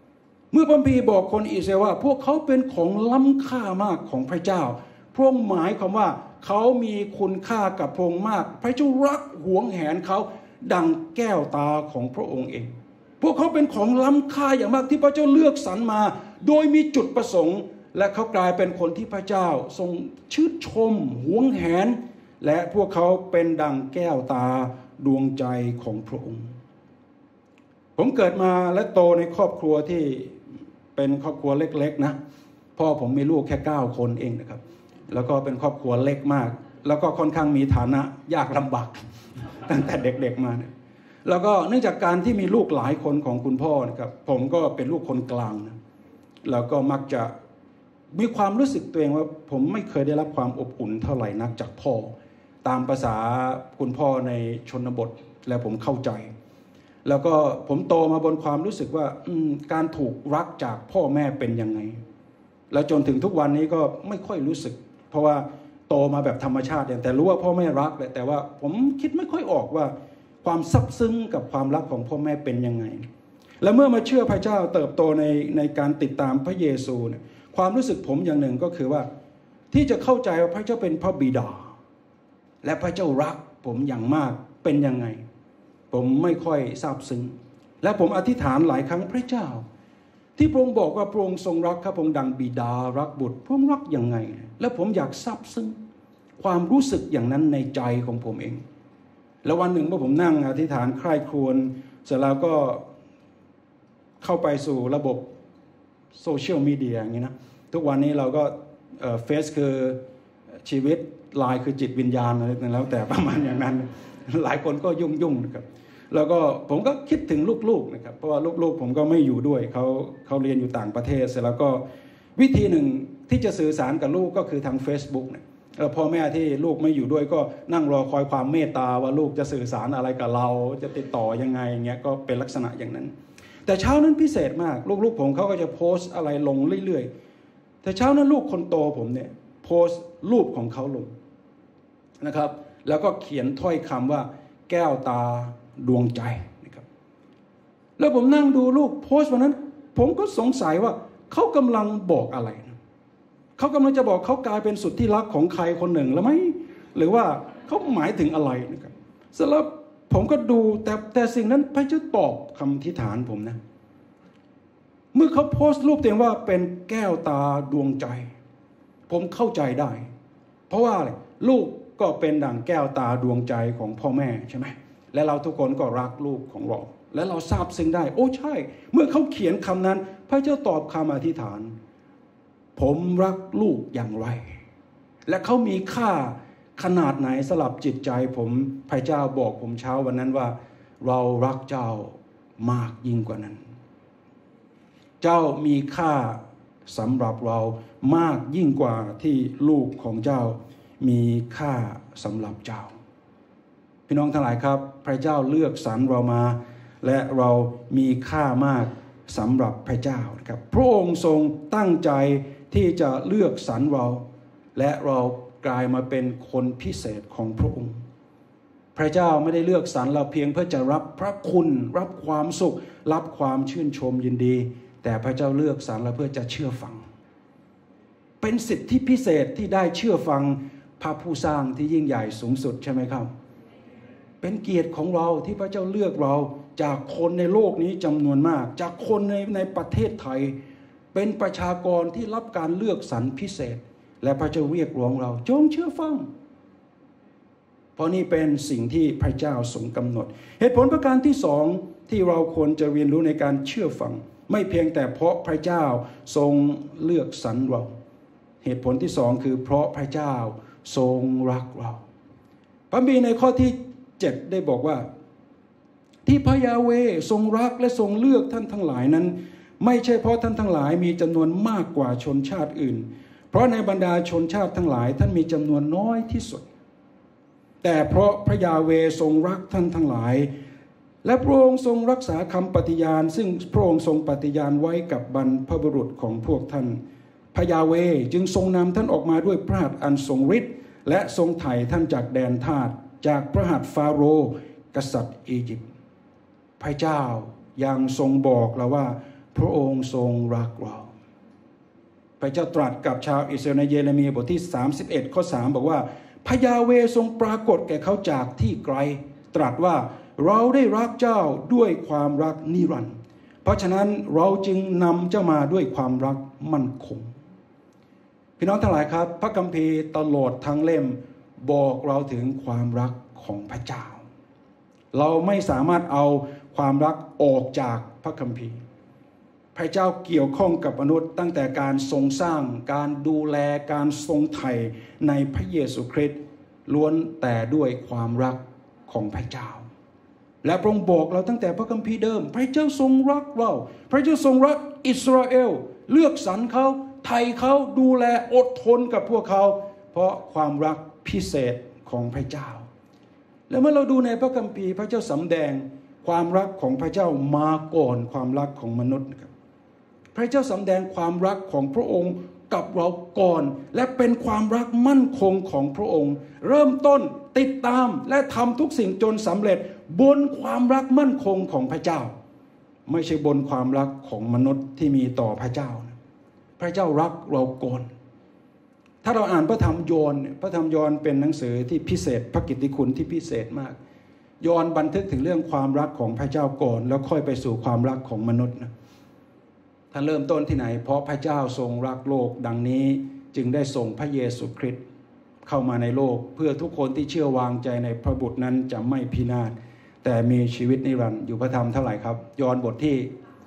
เมื่อพระคัมภีร์บอกคนอิสราเอลว่าพวกเขาเป็นของล้ำค่ามากของพระเจ้าพระองค์หมายความว่าเขามีคุณค่ากับพระองค์มากพระเจ้ารักหวงแหนเขาดังแก้วตาของพระองค์เองพวกเขาเป็นของล้ำค่าอย่างมากที่พระเจ้าเลือกสรรมาโดยมีจุดประสงค์และเขากลายเป็นคนที่พระเจ้าทรงชื่นชมหวงแหนและพวกเขาเป็นดังแก้วตาดวงใจของพระองค์ผมเกิดมาและโตในครอบครัวที่เป็นครอบครัวเล็กๆนะพ่อผมมีลูกแค่9 คนเองนะครับแล้วก็เป็นครอบครัวเล็กมากแล้วก็ค่อนข้างมีฐานะยากลำบากตั้งแต่เด็กๆมาเนี่ยแล้วก็เนื่องจากการที่มีลูกหลายคนของคุณพ่อนะครับผมก็เป็นลูกคนกลางนะแล้วก็มักจะมีความรู้สึกตัวเองว่าผมไม่เคยได้รับความอบอุ่นเท่าไหร่นักจากพ่อตามภาษาคุณพ่อในชนบทและผมเข้าใจแล้วก็ผมโตมาบนความรู้สึกว่าการถูกรักจากพ่อแม่เป็นยังไงแล้วจนถึงทุกวันนี้ก็ไม่ค่อยรู้สึกเพราะว่าโตมาแบบธรรมชาติแต่รู้ว่าพ่อแม่รักแต่ว่าผมคิดไม่ค่อยออกว่าความซับซึ้งกับความรักของพ่อแม่เป็นยังไงและเมื่อมาเชื่อพระเจ้าเติบโตในการติดตามพระเยซูเนี่ยความรู้สึกผมอย่างหนึ่งก็คือว่าที่จะเข้าใจว่าพระเจ้าเป็นพระบิดาและพระเจ้ารักผมอย่างมากเป็นยังไงผมไม่ค่อยซาบซึ้งและผมอธิษฐานหลายครั้งพระเจ้าที่พระองค์บอกว่าพระองค์ทรงรักข้าพระองค์ดังบิดารักบุตรพระองค์รักยังไงและผมอยากซาบซึ้งความรู้สึกอย่างนั้นในใจของผมเองแล้ววันหนึ่งเมื่อผมนั่งอธิษฐานใคร่ครวญเสร็จแล้วก็เข้าไปสู่ระบบโซเชียลมีเดียอย่างนี้นะทุกวันนี้เราก็เฟซคือชีวิตไลน์คือจิตวิญญาณอะไรแล้วแต่ประมาณอย่างนั้นหลายคนก็ยุ่งนะครับแล้วก็ผมก็คิดถึงลูกๆนะครับเพราะว่าลูกๆผมก็ไม่อยู่ด้วยเขาเรียนอยู่ต่างประเทศเสร็จแล้วก็วิธีหนึ่งที่จะสื่อสารกับลูกก็คือทาง Facebook เนี่ยพ่อแม่ที่ลูกไม่อยู่ด้วยก็นั่งรอคอยความเมตตาว่าลูกจะสื่อสารอะไรกับเราจะติดต่อยังไงอย่างเงี้ยก็เป็นลักษณะอย่างนั้นแต่เช้านั้นพิเศษมากลูกๆผมเขาก็จะโพสต์อะไรลงเรื่อยๆแต่เช้านั้นลูกคนโตผมเนี่ยโพสต์รูปของเขาลงนะครับแล้วก็เขียนถ้อยคำว่าแก้วตาดวงใจนะครับแล้วผมนั่งดูลูกโพสต์วันนั้นผมก็สงสัยว่าเขากำลังบอกอะไรนะเขากำลังจะบอกเขากลายเป็นสุดที่รักของใครคนหนึ่งแล้วไหมหรือว่าเขาหมายถึงอะไรนะครับเสร็จแล้วผมก็ดูแต่สิ่งนั้นพระเจ้าตอบคำอธิษฐานผมนะเมื่อเขาโพสต์รูปตัวเองว่าเป็นแก้วตาดวงใจผมเข้าใจได้เพราะว่าอะไรลูกก็เป็นดั่งแก้วตาดวงใจของพ่อแม่ใช่ไหมและเราทุกคนก็รักลูกของเราและเราทราบซึ้งได้โอ้ใช่เมื่อเขาเขียนคำนั้นพระเจ้าตอบคำอธิษฐานผมรักลูกอย่างไรและเขามีค่าขนาดไหนสำหรับจิตใจผมพระเจ้าบอกผมเช้าวันนั้นว่าเรารักเจ้ามากยิ่งกว่านั้นเจ้ามีค่าสำหรับเรามากยิ่งกว่าที่ลูกของเจ้ามีค่าสำหรับเจ้าพี่น้องทั้งหลายครับพระเจ้าเลือกสรรเรามาและเรามีค่ามากสำหรับพระเจ้านะครับพระองค์ทรงตั้งใจที่จะเลือกสรรเราและเรากลายมาเป็นคนพิเศษของพระองค์พระเจ้าไม่ได้เลือกสรรเราเพียงเพื่อจะรับพระคุณรับความสุขรับความชื่นชมยินดีแต่พระเจ้าเลือกสรรเราเพื่อจะเชื่อฟังเป็นสิทธิพิเศษที่ได้เชื่อฟังพระผู้สร้างที่ยิ่งใหญ่สูงสุดใช่ไหมครับเป็นเกียรติของเราที่พระเจ้าเลือกเราจากคนในโลกนี้จำนวนมากจากคนในประเทศไทยเป็นประชากรที่รับการเลือกสรรพิเศษและพระเจ้าเรียกร้องเราจงเชื่อฟังเพราะนี่เป็นสิ่งที่พระเจ้าทรงกำหนดเหตุผลประการที่สองที่เราควรจะเรียนรู้ในการเชื่อฟังไม่เพียงแต่เพราะพระเจ้าทรงเลือกสรรเราเหตุผลที่สองคือเพราะพระเจ้าทรงรักเราพระคัมภีร์ในข้อที่7ได้บอกว่าที่พระยาเวห์ทรงรักและทรงเลือกท่านทั้งหลายนั้นไม่ใช่เพราะท่านทั้งหลายมีจำนวนมากกว่าชนชาติอื่นเพราะในบรรดาชนชาติทั้งหลายท่านมีจำนวนน้อยที่สุดแต่เพราะพระยาเวห์ทรงรักท่านทั้งหลายและพระองค์ทรงรักษาคำปฏิญาณซึ่งพระองค์ทรงปฏิญาณไว้กับบรรพบุรุษของพวกท่านพระยาเวห์จึงทรงนำท่านออกมาด้วยพระหัตถ์อันทรงฤทธิ์และทรงไถ่ท่านจากแดนทาสจากพระหัตถ์ฟาโรห์กษัตริย์อียิปต์พระเจ้ายังทรงบอกเราว่าพระองค์ทรงรักเราพระเจ้าตรัสกับชาวอิสราเอลในเยเรมียบทที่31ข้อ3บอกว่าพระยาเวห์ทรงปรากฏแก่เขาจากที่ไกลตรัสว่าเราได้รักเจ้าด้วยความรักนิรันดร์เพราะฉะนั้นเราจึงนำเจ้ามาด้วยความรักมั่นคงพี่น้องทั้งหลายครับพระคัมภีร์ตลอดทั้งเล่มบอกเราถึงความรักของพระเจ้าเราไม่สามารถเอาความรักออกจากพระคัมภีร์พระเจ้าเกี่ยวข้องกับมนุษย์ตั้งแต่การทรงสร้างการดูแลการทรงไถ่ในพระเยซูคริสต์ล้วนแต่ด้วยความรักของพระเจ้าและพระองค์บอกเราตั้งแต่พระคัมภีร์เดิมพระเจ้าทรงรักเราพระเจ้าทรงรักอิสราเอลเลือกสรรเขาไถ่เขาดูแลอดทนกับพวกเขาเพราะความรักพิเศษของพระเจ้าและเมื่อเราดูในพระคัมภีร์พระเจ้าสำแดงความรักของพระเจ้ามาก่อนความรักของมนุษย์นะครับพระเจ้าสำแดงความรักของพระองค์กับเราก่อนและเป็นความรักมั่นคงของพระองค์เริ่มต้นติดตามและทำทุกสิ่งจนสำเร็จบนความรักมั่นคงของพระเจ้าไม่ใช่บนความรักของมนุษย์ที่มีต่อพระเจ้าพระเจ้ารักเราก่อนถ้าเราอ่านพระธรรมยอห์นพระธรรมยอห์นเป็นหนังสือที่พิเศษพระกิตติคุณที่พิเศษมากยอห์นบันทึกถึงเรื่องความรักของพระเจ้าก่อนแล้วค่อยไปสู่ความรักของมนุษย์นะท่านเริ่มต้นที่ไหนเพราะพระเจ้าทรงรักโลกดังนี้จึงได้ส่งพระเยซูคริสต์เข้ามาในโลกเพื่อทุกคนที่เชื่อวางใจในพระบุตรนั้นจะไม่พินาศแต่มีชีวิตนิรันดร์อยู่พระธรรมเท่าไหร่ครับยอห์นบทที่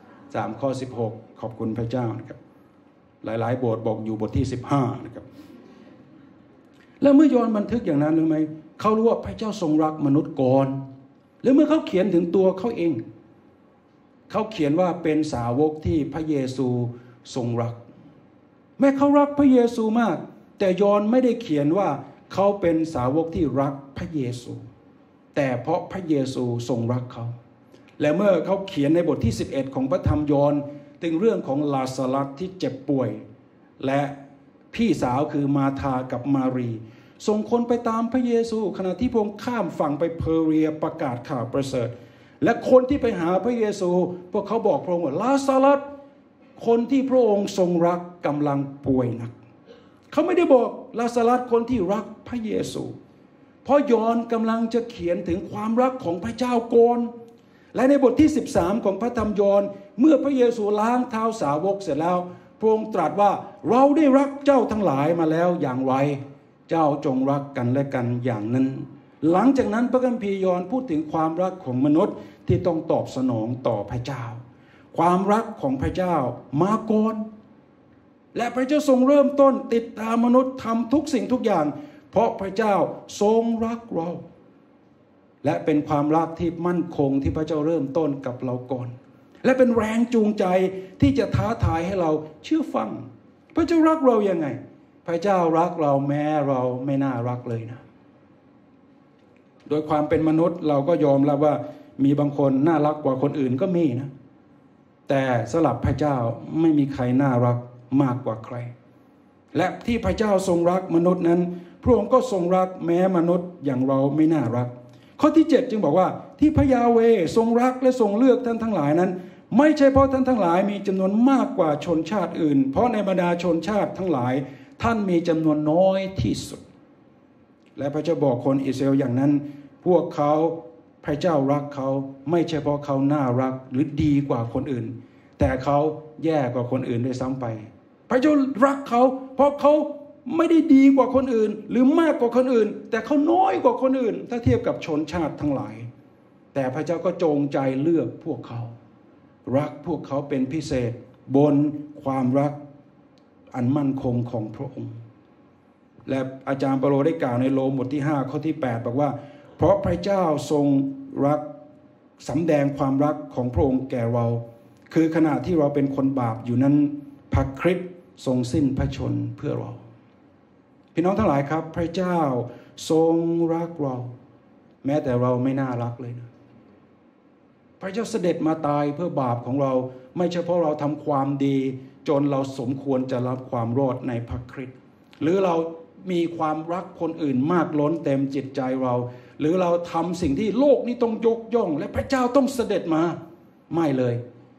3ข้อ16ขอบคุณพระเจ้านะครับหลายๆบทบอกอยู่บทที่15นะครับแล้วเมื่อยอห์นบันทึกอย่างนั้นรู้ไหมเขารู้ว่าพระเจ้าทรงรักมนุษย์ก่อนแล้วเมื่อเขาเขียนถึงตัวเขาเองเขาเขียนว่าเป็นสาวกที่พระเยซูทรงรักแม้เขารักพระเยซูมากแต่ยอห์นไม่ได้เขียนว่าเขาเป็นสาวกที่รักพระเยซูแต่เพราะพระเยซูทรงรักเขาและเมื่อเขาเขียนในบทที่11ของพระธรรมยอห์นถึงเรื่องของลาซารัสที่เจ็บป่วยและพี่สาวคือมาธากับมารีส่งคนไปตามพระเยซูขณะที่พระองค์ข้ามฝั่งไปเพอร์เรียประกาศข่าวประเสริฐและคนที่ไปหาพระเยซูพวกเขาบอกพระองค์ว่าลาซารัสคนที่พระองค์ทรงรักกำลังป่วยหนักเขาไม่ได้บอกลาซารัสคนที่รักพระเยซูเพราะยอห์นกำลังจะเขียนถึงความรักของพระเจ้าก่อนและในบทที่13ของพระธรรมยอห์นเมื่อพระเยซูล้างเท้าสาวกเสร็จแล้วพระองค์ตรัสว่าเราได้รักเจ้าทั้งหลายมาแล้วอย่างไรเจ้าจงรักกันและกันอย่างนั้นหลังจากนั้นพระคัมภีร์ยอห์นพูดถึงความรักของมนุษย์ที่ต้องตอบสนองต่อพระเจ้าความรักของพระเจ้ามาก่อนและพระเจ้าทรงเริ่มต้นติดตามมนุษย์ทำทุกสิ่งทุกอย่างเพราะพระเจ้าทรงรักเราและเป็นความรักที่มั่นคงที่พระเจ้าเริ่มต้นกับเราก่อนและเป็นแรงจูงใจที่จะท้าทายให้เราเชื่อฟังพระเจ้ารักเรายังไงพระเจ้ารักเราแม้เราไม่น่ารักเลยนะโดยความเป็นมนุษย์เราก็ยอมรับว่ามีบางคนน่ารักกว่าคนอื่นก็มีนะแต่สำหรับพระเจ้าไม่มีใครน่ารักมากกว่าใครและที่พระเจ้าทรงรักมนุษย์นั้นพระองค์ก็ทรงรักแม้มนุษย์อย่างเราไม่น่ารักข้อที่7จึงบอกว่าที่พระยาเวห์ทรงรักและทรงเลือกท่านทั้งหลายนั้นไม่ใช่เพราะท่านทั้งหลายมีจำนวนมากกว่าชนชาติอื่นเพราะในบรรดาชนชาติทั้งหลายท่านมีจำนวนน้อยที่สุดและพระเจ้าบอกคนอิสราเอลอย่างนั้นพวกเขาพระเจ้ารักเขาไม่ใช่เพราะเขาน่ารักหรือดีกว่าคนอื่นแต่เขาแย่กว่าคนอื่นด้วยซ้ำไปพระเจ้ารักเขาเพราะเขาไม่ได้ดีกว่าคนอื่นหรือมากกว่าคนอื่นแต่เขาน้อยกว่าคนอื่นถ้าเทียบกับชนชาติทั้งหลายแต่พระเจ้าก็จงใจเลือกพวกเขารักพวกเขาเป็นพิเศษบนความรักอันมั่นคงของพระองค์และอาจารย์เปาโลได้กล่าวในโรมบทที่5ข้อที่8บอกว่าเพราะพระเจ้าทรงรักสำแดงความรักของพระองค์แก่เราคือขณะที่เราเป็นคนบาปอยู่นั้นพระคริสต์ทรงสิ้นพระชนเพื่อเราพี่น้องทั้งหลายครับพระเจ้าทรงรักเราแม้แต่เราไม่น่ารักเลยนะพระเจ้าเสด็จมาตายเพื่อบาปของเราไม่เฉพาะเราทำความดีจนเราสมควรจะรับความรอดในพระคริสต์หรือเรามีความรักคนอื่นมากล้นเต็มจิตใจเราหรือเราทำสิ่งที่โลกนี้ต้องยกย่องและพระเจ้าต้องเสด็จมาไม่เลย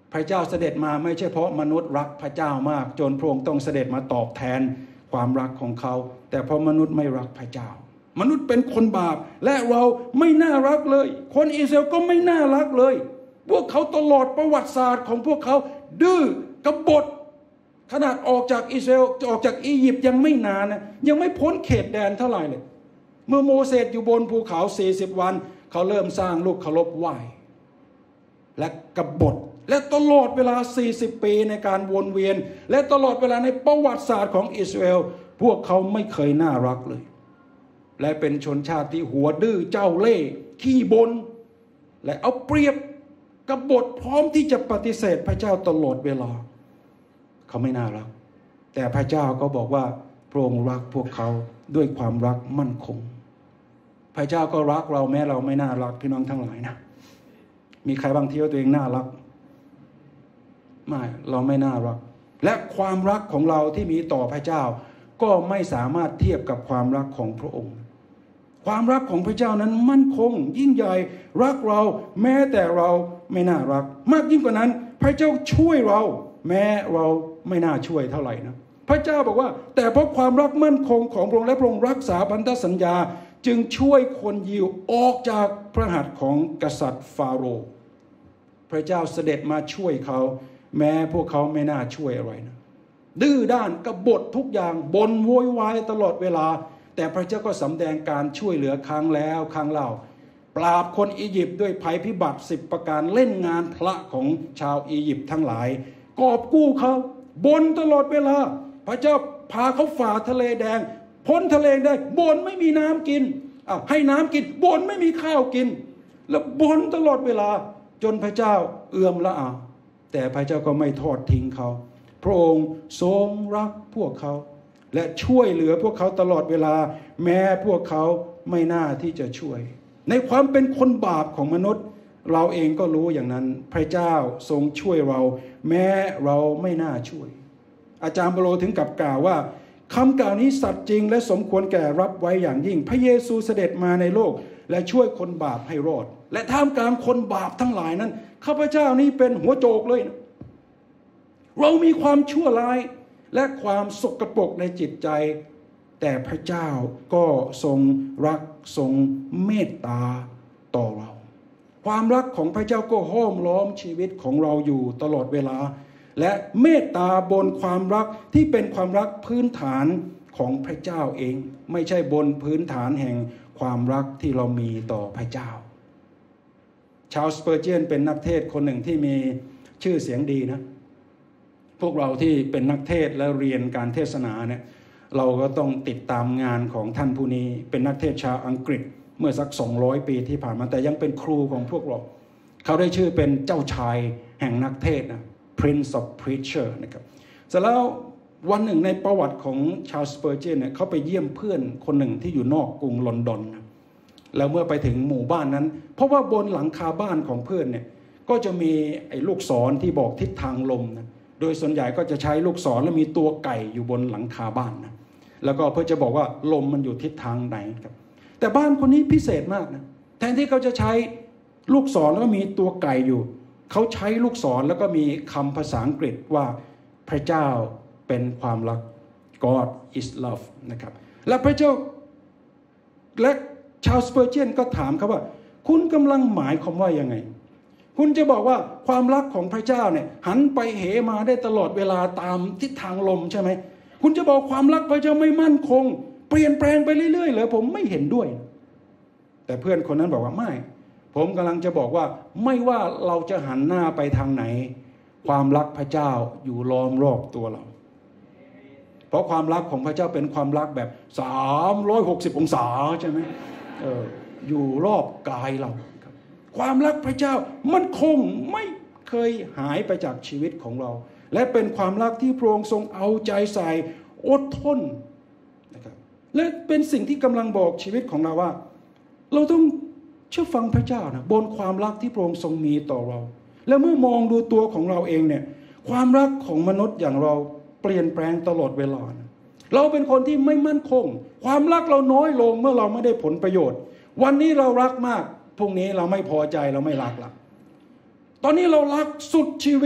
พระเจ้าเสด็จมาไม่ใช่เพราะมนุษย์รักพระเจ้ามากจนพระองค์ต้องเสด็จมาตอบแทนความรักของเขาแต่เพราะมนุษย์ไม่รักพระเจ้ามนุษย์เป็นคนบาปและเราไม่น่ารักเลยคนอิสราเอลก็ไม่น่ารักเลยพวกเขาตลอดประวัติศาสตร์ของพวกเขาดื้อกบฏขนาดออกจากอิสราเอลออกจากอียิปต์ยังไม่นานนะยังไม่พ้นเขตแดนเท่าไหร่เลยเมื่อโมเสสอยู่บนภูเขา40 วันเขาเริ่มสร้างลูกเคารพไหว้และกบฏและตลอดเวลา40 ปีในการวนเวียนและตลอดเวลาในประวัติศาสตร์ของอิสราเอลพวกเขาไม่เคยน่ารักเลยและเป็นชนชาติที่หัวดื้อเจ้าเล่ห์ขี้บ่นและเอาเปรียบกบฏพร้อมที่จะปฏิเสธพระเจ้าตลอดเวลาเขาไม่น่ารักแต่พระเจ้าก็บอกว่าพระองค์รักพวกเขาด้วยความรักมั่นคงพระเจ้าก็รักเราแม้เราไม่น่ารักพี่น้องทั้งหลายนะมีใครบางทีว่าตัวเองน่ารักไม่เราไม่น่ารักและความรักของเราที่มีต่อพระเจ้าก็ไม่สามารถเทียบกับความรักของพระองค์ความรักของพระเจ้านั้นมั่นคงยิ่งใหญ่รักเราแม้แต่เราไม่น่ารักมากยิ่งกว่านั้นพระเจ้าช่วยเราแม้เราไม่น่าช่วยเท่าไหร่นะพระเจ้าบอกว่าแต่เพราะความรักมั่นคงของพระองค์และพระองค์รักษาพันธสัญญาจึงช่วยคนยิวออกจากพระหัตถ์ของกษัตริย์ฟาโรห์พระเจ้าเสด็จมาช่วยเขาแม้พวกเขาไม่น่าช่วยอะไรนะดื้อด้านกบฏทุกอย่างบ่นโวยวายตลอดเวลาแต่พระเจ้าก็สำแดงการช่วยเหลือครั้งแล้วครั้งเล่าปราบคนอียิปต์ด้วยภัยพิบัติ10 ประการเล่นงานพระของชาวอียิปต์ทั้งหลายกอบกู้เขาบ่นตลอดเวลาพระเจ้าพาเขาฝ่าทะเลแดงพ้นทะเลได้บ่นไม่มีน้ำกินให้น้ำกินบ่นไม่มีข้าวกินแล้วบ่นตลอดเวลาจนพระเจ้าเอื้อมละอาแต่พระเจ้าก็ไม่ทอดทิ้งเขาพระองค์ทรงรักพวกเขาและช่วยเหลือพวกเขาตลอดเวลาแม้พวกเขาไม่น่าที่จะช่วยในความเป็นคนบาปของมนุษย์เราเองก็รู้อย่างนั้นพระเจ้าทรงช่วยเราแม้เราไม่น่าช่วยอาจารย์เปโตรถึงกับกล่าวว่าคำกล่าวนี้สัตย์จริงและสมควรแก่รับไว้อย่างยิ่งพระเยซูเสด็จมาในโลกและช่วยคนบาปให้รอดและท่ามกลางคนบาปทั้งหลายนั้นข้าพเจ้านี้เป็นหัวโจกเลยนะเรามีความชั่วร้ายและความสกปรกในจิตใจแต่พระเจ้าก็ทรงรักทรงเมตตาต่อเราความรักของพระเจ้าก็ห้อมล้อมชีวิตของเราอยู่ตลอดเวลาและเมตตาบนความรักที่เป็นความรักพื้นฐานของพระเจ้าเองไม่ใช่บนพื้นฐานแห่งความรักที่เรามีต่อพระเจ้าชาร์ลส์ สเปอร์เจียนเป็นนักเทศคนหนึ่งที่มีชื่อเสียงดีนะพวกเราที่เป็นนักเทศและเรียนการเทศนาเนี่ยเราก็ต้องติดตามงานของท่านผู้นี้เป็นนักเทศชาวอังกฤษเมื่อสัก200 ปีที่ผ่านมาแต่ยังเป็นครูของพวกเราเขาได้ชื่อเป็นเจ้าชายแห่งนักเทศนะ Prince of Preacher นะครับเสร็จแล้ววันหนึ่งในประวัติของชาร์ลส์ สเปอร์เจียนเนี่ยเขาไปเยี่ยมเพื่อนคนหนึ่งที่อยู่นอกกรุงลอนดอนนะแล้วเมื่อไปถึงหมู่บ้านนั้นเพราะว่าบนหลังคาบ้านของเพื่อนเนี่ยก็จะมีไอ้ลูกศรที่บอกทิศทางลมนะโดยส่วนใหญ่ก็จะใช้ลูกศรแล้วมีตัวไก่อยู่บนหลังคาบ้านนะแล้วก็เพื่อจะบอกว่าลมมันอยู่ทิศทางไหนครับแต่บ้านคนนี้พิเศษมากนะแทนที่เขาจะใช้ลูกศรแล้วก็มีตัวไก่อยู่เขาใช้ลูกศรแล้วก็มีคำภาษาอังกฤษว่าพระเจ้าเป็นความรัก God is love นะครับและพระเจ้าและชาร์ลส์ สเปอร์เจียนก็ถามเขาว่าคุณกำลังหมายความว่ายังไงคุณจะบอกว่าความรักของพระเจ้าเนี่ยหันไปเหมาได้ตลอดเวลาตามทิศทางลมใช่ไหมคุณจะบอกความรักพระเจ้าไม่มั่นคงเปลี่ยนแปลงไปเรื่อยๆเลยผมไม่เห็นด้วยแต่เพื่อนคนนั้นบอกว่าไม่ผมกำลังจะบอกว่าไม่ว่าเราจะหันหน้าไปทางไหนความรักพระเจ้าอยู่ล้อมรอบตัวเราเพราะความรักของพระเจ้าเป็นความรักแบบ360 องศาใช่ไหมอยู่รอบกายเราความรักพระเจ้ามันคงไม่เคยหายไปจากชีวิตของเราและเป็นความรักที่พระองค์ทรงเอาใจใส่อดทนนะครับและเป็นสิ่งที่กำลังบอกชีวิตของเราว่าเราต้องเชื่อฟังพระเจ้านะบนความรักที่พระองค์ทรงมีต่อเราและเมื่อมองดูตัวของเราเองเนี่ยความรักของมนุษย์อย่างเราเปลี่ยนแปลงตลอดเวลานะเราเป็นคนที่ไม่มั่นคงความรักเราน้อยลงเมื่อเราไม่ได้ผลประโยชน์วันนี้เรารักมากพรุ่งนี้เราไม่พอใจเราไม่รักละตอนนี้เรารักสุดชีวิต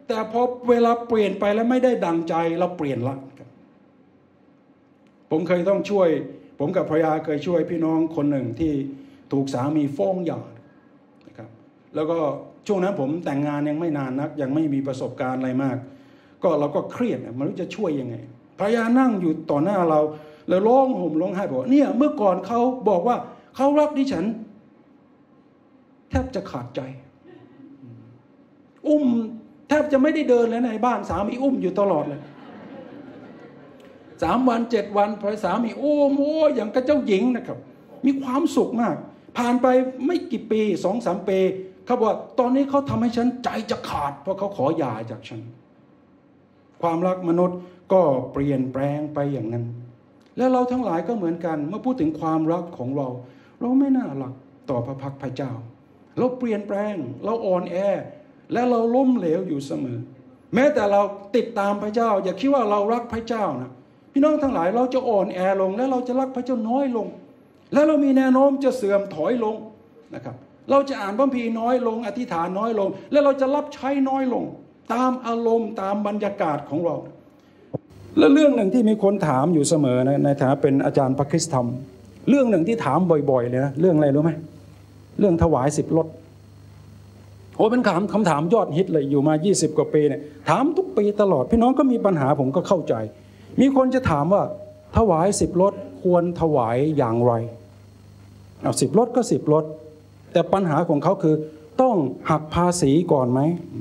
แต่พอเวลาเปลี่ยนไปแล้วไม่ได้ดังใจเราเปลี่ยนละผมเคยต้องช่วยผมกับภรรยาเคยช่วยพี่น้องคนหนึ่งที่ถูกสามีฟ้องหย่านะครับแล้วก็ช่วงนั้นผมแต่งงานยังไม่นานนักยังไม่มีประสบการณ์อะไรมากก็เราก็เครียดไม่รู้จะช่วยยังไงภรรยานั่งอยู่ต่อหน้าเราแล้วร้องห่มร้องไห้บอกเนี่ยเมื่อก่อนเขาบอกว่าเขารักดิฉันแทบจะขาดใจแทบจะไม่ได้เดินเลยในบ้านสามีอุ้มอยู่ตลอดเลย3 วัน 7 วันพอสามีโอ้อย่างกับเจ้าหญิงนะครับมีความสุขมากผ่านไปไม่กี่ปี 2-3 ปีเขาบอกตอนนี้เขาทำให้ฉันใจจะขาดเพราะเขาขอหย่าจากฉันความรักมนุษย์ก็เปลี่ยนแปลงไปอย่างนั้นและเราทั้งหลายก็เหมือนกันเมื่อพูดถึงความรักของเราไม่น่ารักต่อพระพักพระเจ้าเราเปลี่ยนแปลงเราอ่อนแอและเราล้มเหลวอยู่เสมอแม้แต่เราติดตามพระเจ้าอย่าคิดว่าเรารักพระเจ้านะพี่น้องทั้งหลายเราจะอ่อนแอลงและเราจะรักพระเจ้าน้อยลงและเรามีแนวโน้มจะเสื่อมถอยลงนะครับเราจะอ่านพระคัมภีร์น้อยลงอธิษฐานน้อยลงและเราจะรับใช้น้อยลงตามอารมณ์ตามบรรยากาศของเราและเรื่องหนึ่งที่มีคนถามอยู่เสมอในฐานะเป็นอาจารย์พระคริสตธรรมเรื่องหนึ่งที่ถามบ่อยๆเลยนะเรื่องอะไรรู้ไหมเรื่องถวาย10 รถเป็นคำถามยอดฮิตเลยอยู่มา20 กว่าปีเนี่ยถามทุกปีตลอดพี่น้องก็มีปัญหาผมก็เข้าใจมีคนจะถามว่าถวาย10 รถควรถวายอย่างไร10 รถก็10 รถแต่ปัญหาของเขาคือต้องหักภาษีก่อนไหม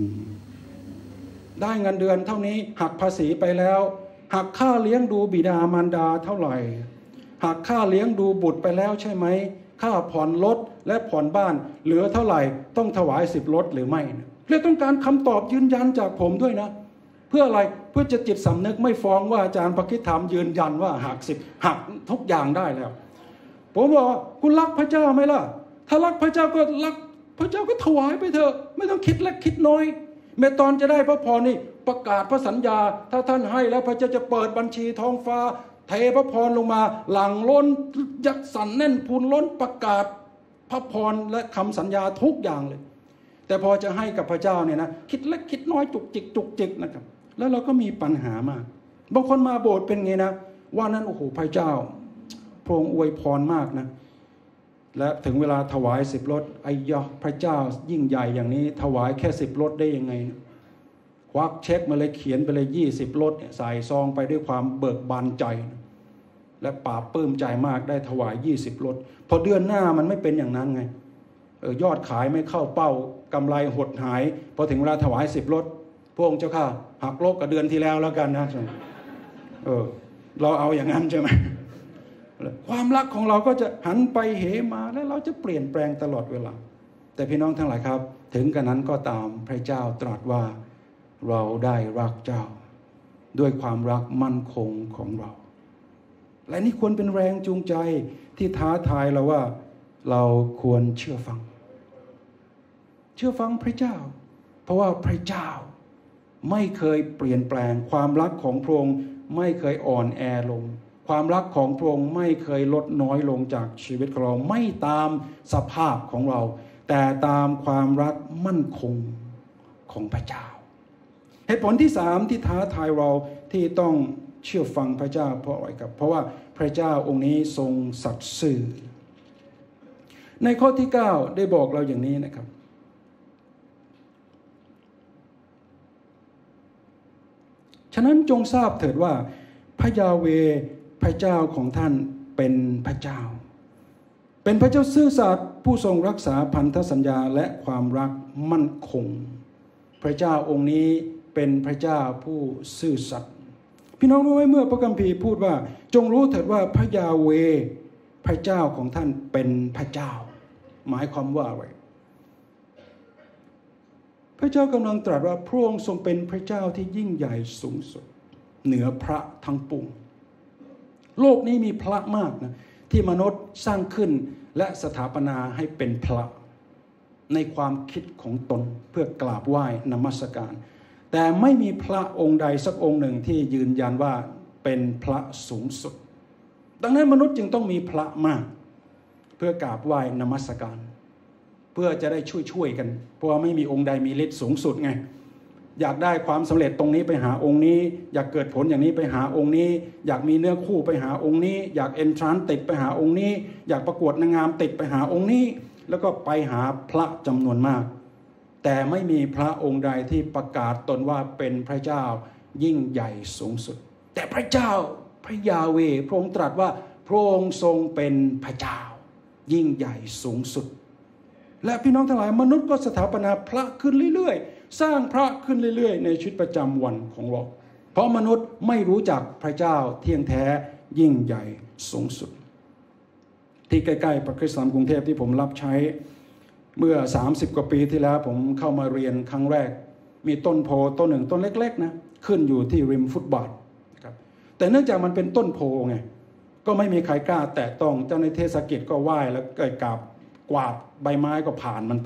ได้เงินเดือนเท่านี้หักภาษีไปแล้วหักค่าเลี้ยงดูบิดามารดาเท่าไหร่หักค่าเลี้ยงดูบุตรไปแล้วใช่ไหมค่าผ่อนรถและผ่อนบ้านเหลือเท่าไหร่ต้องถวาย10 รถหรือไม่เพื่อต้องการคำตอบยืนยันจากผมด้วยนะเพื่ออะไรเพื่อจะจิตสำนึกไม่ฟ้องว่าอาจารย์พระคริสตธรรมยืนยันว่าหักทุกอย่างได้แล้วผมบอกคุณรักพระเจ้าไหมล่ะถ้ารักพระเจ้าก็รักพระเจ้าก็ถวายไปเถอะไม่ต้องคิดเล็กคิดน้อยแม้ตอนจะได้พระพรนี่ประกาศพระสัญญาถ้าท่านให้แล้วพระเจ้าจะเปิดบัญชีท้องฟ้าเทพระพรลงมาหลั่งล้นยักสั่นแน่นพูนล้นประกาศพระพรและคำสัญญาทุกอย่างเลยแต่พอจะให้กับพระเจ้าเนี่ยนะคิดเล็กคิดน้อยจุกจิกนะครับแล้วเราก็มีปัญหามากบางคนมาโบสถ์เป็นไงนะว่านั้นโอ้โหพระเจ้าพระองค์อวยพรมากนะและถึงเวลาถวาย10 รถไอ้ยะพระเจ้ายิ่งใหญ่อย่างนี้ถวายแค่10 รถได้ยังไงควักเช็คมาเลยเขียนไปเลย20 รถใส่ซองไปด้วยความเบิกบานใจและปราบปลื้มใจมากได้ถวาย20 รถพอเดือนหน้ามันไม่เป็นอย่างนั้นไงยอดขายไม่เข้าเป้ากำไรหดหายพอถึงเวลาถวาย10 รถพระองค์เจ้าข้าหักลบกับเดือนที่แล้วกันนะเราเอาอย่างนั้นใช่ไหมความรักของเราก็จะหันไปเหมาและเราจะเปลี่ยนแปลงตลอดเวลาแต่พี่น้องทั้งหลายครับถึงกระนั้นก็ตามพระเจ้าตรัสว่าเราได้รักเจ้าด้วยความรักมั่นคงของเราและนี่ควรเป็นแรงจูงใจที่ท้าทายเราว่าเราควรเชื่อฟังพระเจ้าเพราะว่าพระเจ้าไม่เคยเปลี่ยนแปลงความรักของพระองค์ไม่เคยอ่อนแอลงความรักของพระองค์ไม่เคยลดน้อยลงจากชีวิตของเราไม่ตามสภาพของเราแต่ตามความรักมั่นคงของพระเจ้าเหตุผลที่3ที่ท้าทายเราที่ต้องเชื่อฟังพระเจ้าเพราะอะไรครับเพราะว่าพระเจ้าองค์นี้ทรงสัตย์ซื่อในข้อที่9ได้บอกเราอย่างนี้นะครับฉะนั้นจงทราบเถิดว่าพระยาเวห์พระเจ้าของท่านเป็นพระเจ้าเป็นพระเจ้าซื่อสัตย์ผู้ทรงรักษาพันธสัญญาและความรักมั่นคงพระเจ้าองค์นี้เป็นพระเจ้าผู้ซื่อสัตย์พี่น้องรู้ไหมเมื่อพระคัมภีร์พูดว่าจงรู้เถิดว่าพระยาเวห์พระเจ้าของท่านเป็นพระเจ้าหมายความว่าอะไรพระเจ้ากำลังตรัสว่าพระองค์ทรงเป็นพระเจ้าที่ยิ่งใหญ่สูงสุดเหนือพระทั้งปวงโลกนี้มีพระมากนะที่มนุษย์สร้างขึ้นและสถาปนาให้เป็นพระในความคิดของตนเพื่อกราบไหว้นมัสการแต่ไม่มีพระองค์ใดสักองค์หนึ่งที่ยืนยันว่าเป็นพระสูงสุดดังนั้นมนุษย์จึงต้องมีพระมากเพื่อกราบไหว้นมัสการเพื่อจะได้ช่วยกันเพราะว่าไม่มีองค์ใดมีฤทธิ์สูงสุดไงอยากได้ความสำเร็จตรงนี้ไปหาองค์นี้อยากเกิดผลอย่างนี้ไปหาองค์นี้อยากมีเนื้อคู่ไปหาองค์นี้อยากเอนทรานซ์ติดไปหาองค์นี้อยากประกวดนางงามติดไปหาองค์นี้แล้วก็ไปหาพระจำนวนมากแต่ไม่มีพระองค์ใดที่ประกาศตนว่าเป็นพระเจ้ายิ่งใหญ่สูงสุดแต่พระเจ้าพระยาเวห์พระองค์ตรัสว่าพระองค์ทรงเป็นพระเจ้ายิ่งใหญ่สูงสุดและพี่น้องทั้งหลายมนุษย์ก็สถาปนาพระขึ้นเรื่อยๆสร้างพระขึ้นเรื่อยๆในชีวิตประจำวันของเราเพราะมนุษย์ไม่รู้จักพระเจ้าเที่ยงแท้ยิ่งใหญ่สูงสุดที่ใกล้ๆพระคริสตธรรมกรุงเทพที่ผมรับใช้เมื่อ30กว่าปีที่แล้วผมเข้ามาเรียนครั้งแรกมีต้นโพต้นหนึ่งต้นเล็กๆนะขึ้นอยู่ที่ริมฟุตบาทครับแต่เนื่องจากมันเป็นต้นโพไงก็ไม่มีใครกล้าแตะต้องเจ้าหน้าที่เทศกิจก็ไหว้แล้วเกิดกราบกวาดใบไม้ก็ผ่านมันไป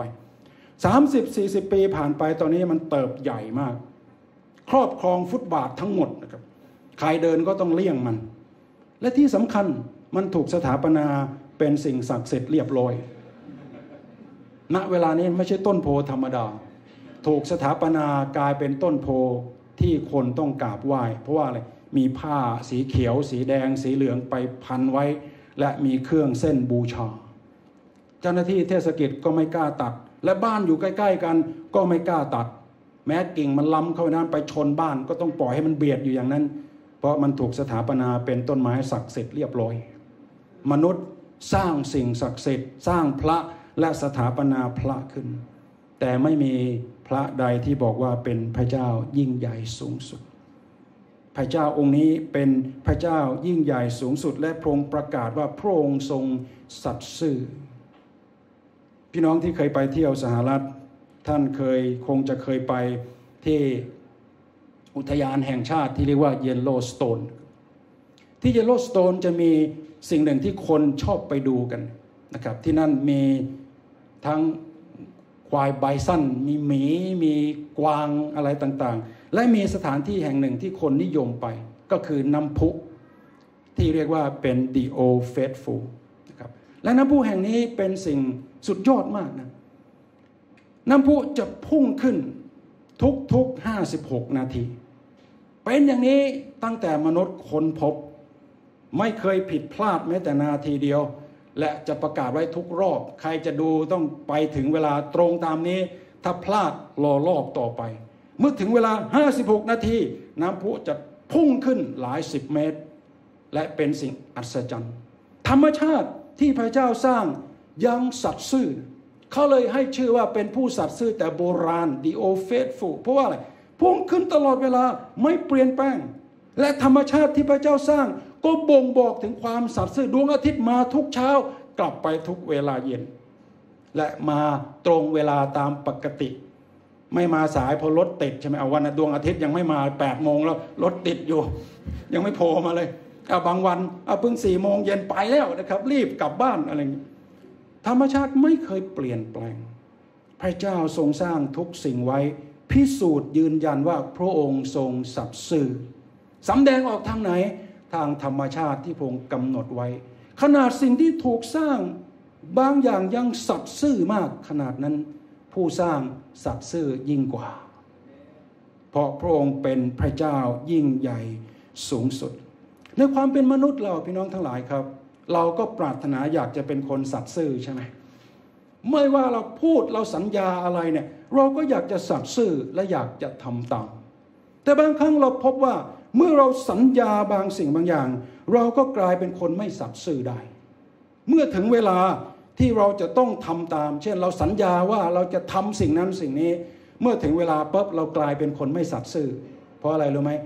30-40 ปีผ่านไปตอนนี้มันเติบใหญ่มากครอบครองฟุตบาททั้งหมดนะครับใครเดินก็ต้องเลี่ยงมันและที่สำคัญมันถูกสถาปนาเป็นสิ่งศักดิ์สิทธิ์เรียบร้อยณเวลานี้ไม่ใช่ต้นโพธรรมดาถูกสถาปนากลายเป็นต้นโพที่คนต้องกราบไหว้เพราะว่าอะไรมีผ้าสีเขียวสีแดงสีเหลืองไปพันไว้และมีเครื่องเส้นบูชาเจ้าหน้าที่เทศกิจก็ไม่กล้าตัดและบ้านอยู่ใกล้ๆกันก็ไม่กล้าตัดแม้กิ่งมันล้ำเข้าไปนั้นไปชนบ้านก็ต้องปล่อยให้มันเบียดอยู่อย่างนั้นเพราะมันถูกสถาปนาเป็นต้นไม้ศักดิ์สิทธิ์เรียบร้อยมนุษย์สร้างสิ่งศักดิ์สิทธิ์สร้างพระและสถาปนาพระขึ้นแต่ไม่มีพระใดที่บอกว่าเป็นพระเจ้ายิ่งใหญ่สูงสุดพระเจ้าองค์นี้เป็นพระเจ้ายิ่งใหญ่สูงสุดและพระองค์ประกาศว่าพระองค์ทรงสัตย์ซื่อพี่น้องที่เคยไปเที่ยวสหรัฐท่านคงจะเคยไปที่อุทยานแห่งชาติที่เรียกว่าเยลโลสโตนที่เยลโลสโตนจะมีสิ่งหนึ่งที่คนชอบไปดูกันนะครับที่นั่นมีทั้งควายไบซันมีหมีมีกวางอะไรต่างๆและมีสถานที่แห่งหนึ่งที่คนนิยมไปก็คือน้ำพุที่เรียกว่าเป็น The Old Faithful นะครับและน้ำพุแห่งนี้เป็นสิ่งสุดยอดมากนะน้ำพุจะพุ่งขึ้นทุก56 นาทีเป็นอย่างนี้ตั้งแต่มนุษย์ค้นพบไม่เคยผิดพลาดแม้แต่นาทีเดียวและจะประกาศไว้ทุกรอบใครจะดูต้องไปถึงเวลาตรงตามนี้ถ้าพลาดรอรอบต่อไปเมื่อถึงเวลา56 นาทีน้ำพุจะพุ่งขึ้นหลาย10 เมตรและเป็นสิ่งอัศจรรย์ธรรมชาติที่พระเจ้าสร้างยังสัตย์ซื่อเขาเลยให้ชื่อว่าเป็นผู้สัตย์ซื่อแต่โบราณ The Old Faithful เพราะว่าอะไรพุ่งขึ้นตลอดเวลาไม่เปลี่ยนแปลงและธรรมชาติที่พระเจ้าสร้างก็บ่งบอกถึงความสัตย์ซื่อดวงอาทิตย์มาทุกเช้ากลับไปทุกเวลาเย็นและมาตรงเวลาตามปกติไม่มาสายพอรถติดใช่ไหมเอาวันดวงอาทิตย์ยังไม่มา8 โมงแล้วรถติดอยู่ยังไม่โผล่มาเลยบางวันเพิ่ง4 โมงเย็นไปแล้วนะครับรีบกลับบ้านอะไรอย่างนี้ธรรมชาติไม่เคยเปลี่ยนแปลงพระเจ้าทรงสร้างทุกสิ่งไว้พิสูจน์ยืนยันว่าพระองค์ทรงสัตย์ซื่อสำแดงออกทางไหนทางธรรมชาติที่พระองค์กำหนดไว้ขนาดสิ่งที่ถูกสร้างบางอย่างยังสัตย์ซื่อมากขนาดนั้นผู้สร้างสัตย์ซื่อยิ่งกว่าเพราะพระองค์เป็นพระเจ้ายิ่งใหญ่สูงสุดในความเป็นมนุษย์เราพี่น้องทั้งหลายครับเราก็ปรารถนาอยากจะเป็นคนสัตย์ซื่อใช่ไหมไม่ว่าเราพูดเราสัญญาอะไรเนี่ยเราก็อยากจะสัตย์ซื่อและอยากจะทำตามแต่บางครั้งเราพบว่าเมื่อเราสัญญาบางสิ่งบางอย่างเราก็กลายเป็นคนไม่สัตย์ซื่อได้เมื่อถึงเวลาที่เราจะต้องทำตามเช่นเราสัญญาว่าเราจะทำสิ่งนั้นสิ่งนี้เมื่อถึงเวลาปุ๊บเรากลายเป็นคนไม่สัตย์ซื่อเพราะอะไรรู้ไหม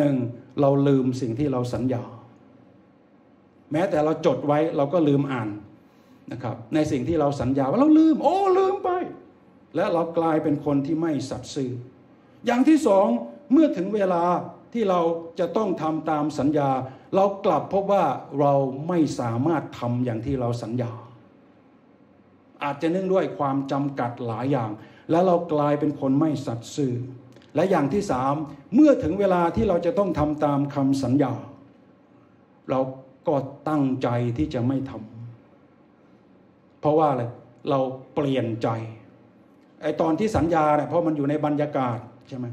1เราลืมสิ่งที่เราสัญญาแม้แต่เราจดไว้เราก็ลืมอ่านนะครับในสิ่งที่เราสัญญาว่าเราลืมไปและเรากลายเป็นคนที่ไม่สัตย์ซื่ออย่างที่สองเมื่อถึงเวลาที่เราจะต้องทำตามสัญญาเรากลับพบว่าเราไม่สามารถทำอย่างที่เราสัญญาอาจจะเนื่องด้วยความจำกัดหลายอย่างแล้วเรากลายเป็นคนไม่สัตย์ซื่อและอย่างที่สามเมื่อถึงเวลาที่เราจะต้องทำตามคำสัญญาเราก็ตั้งใจที่จะไม่ทำเพราะว่าอะไรเราเปลี่ยนใจไอ้ตอนที่สัญญาเนี่ยเพราะมันอยู่ในบรรยากาศใช่ไหม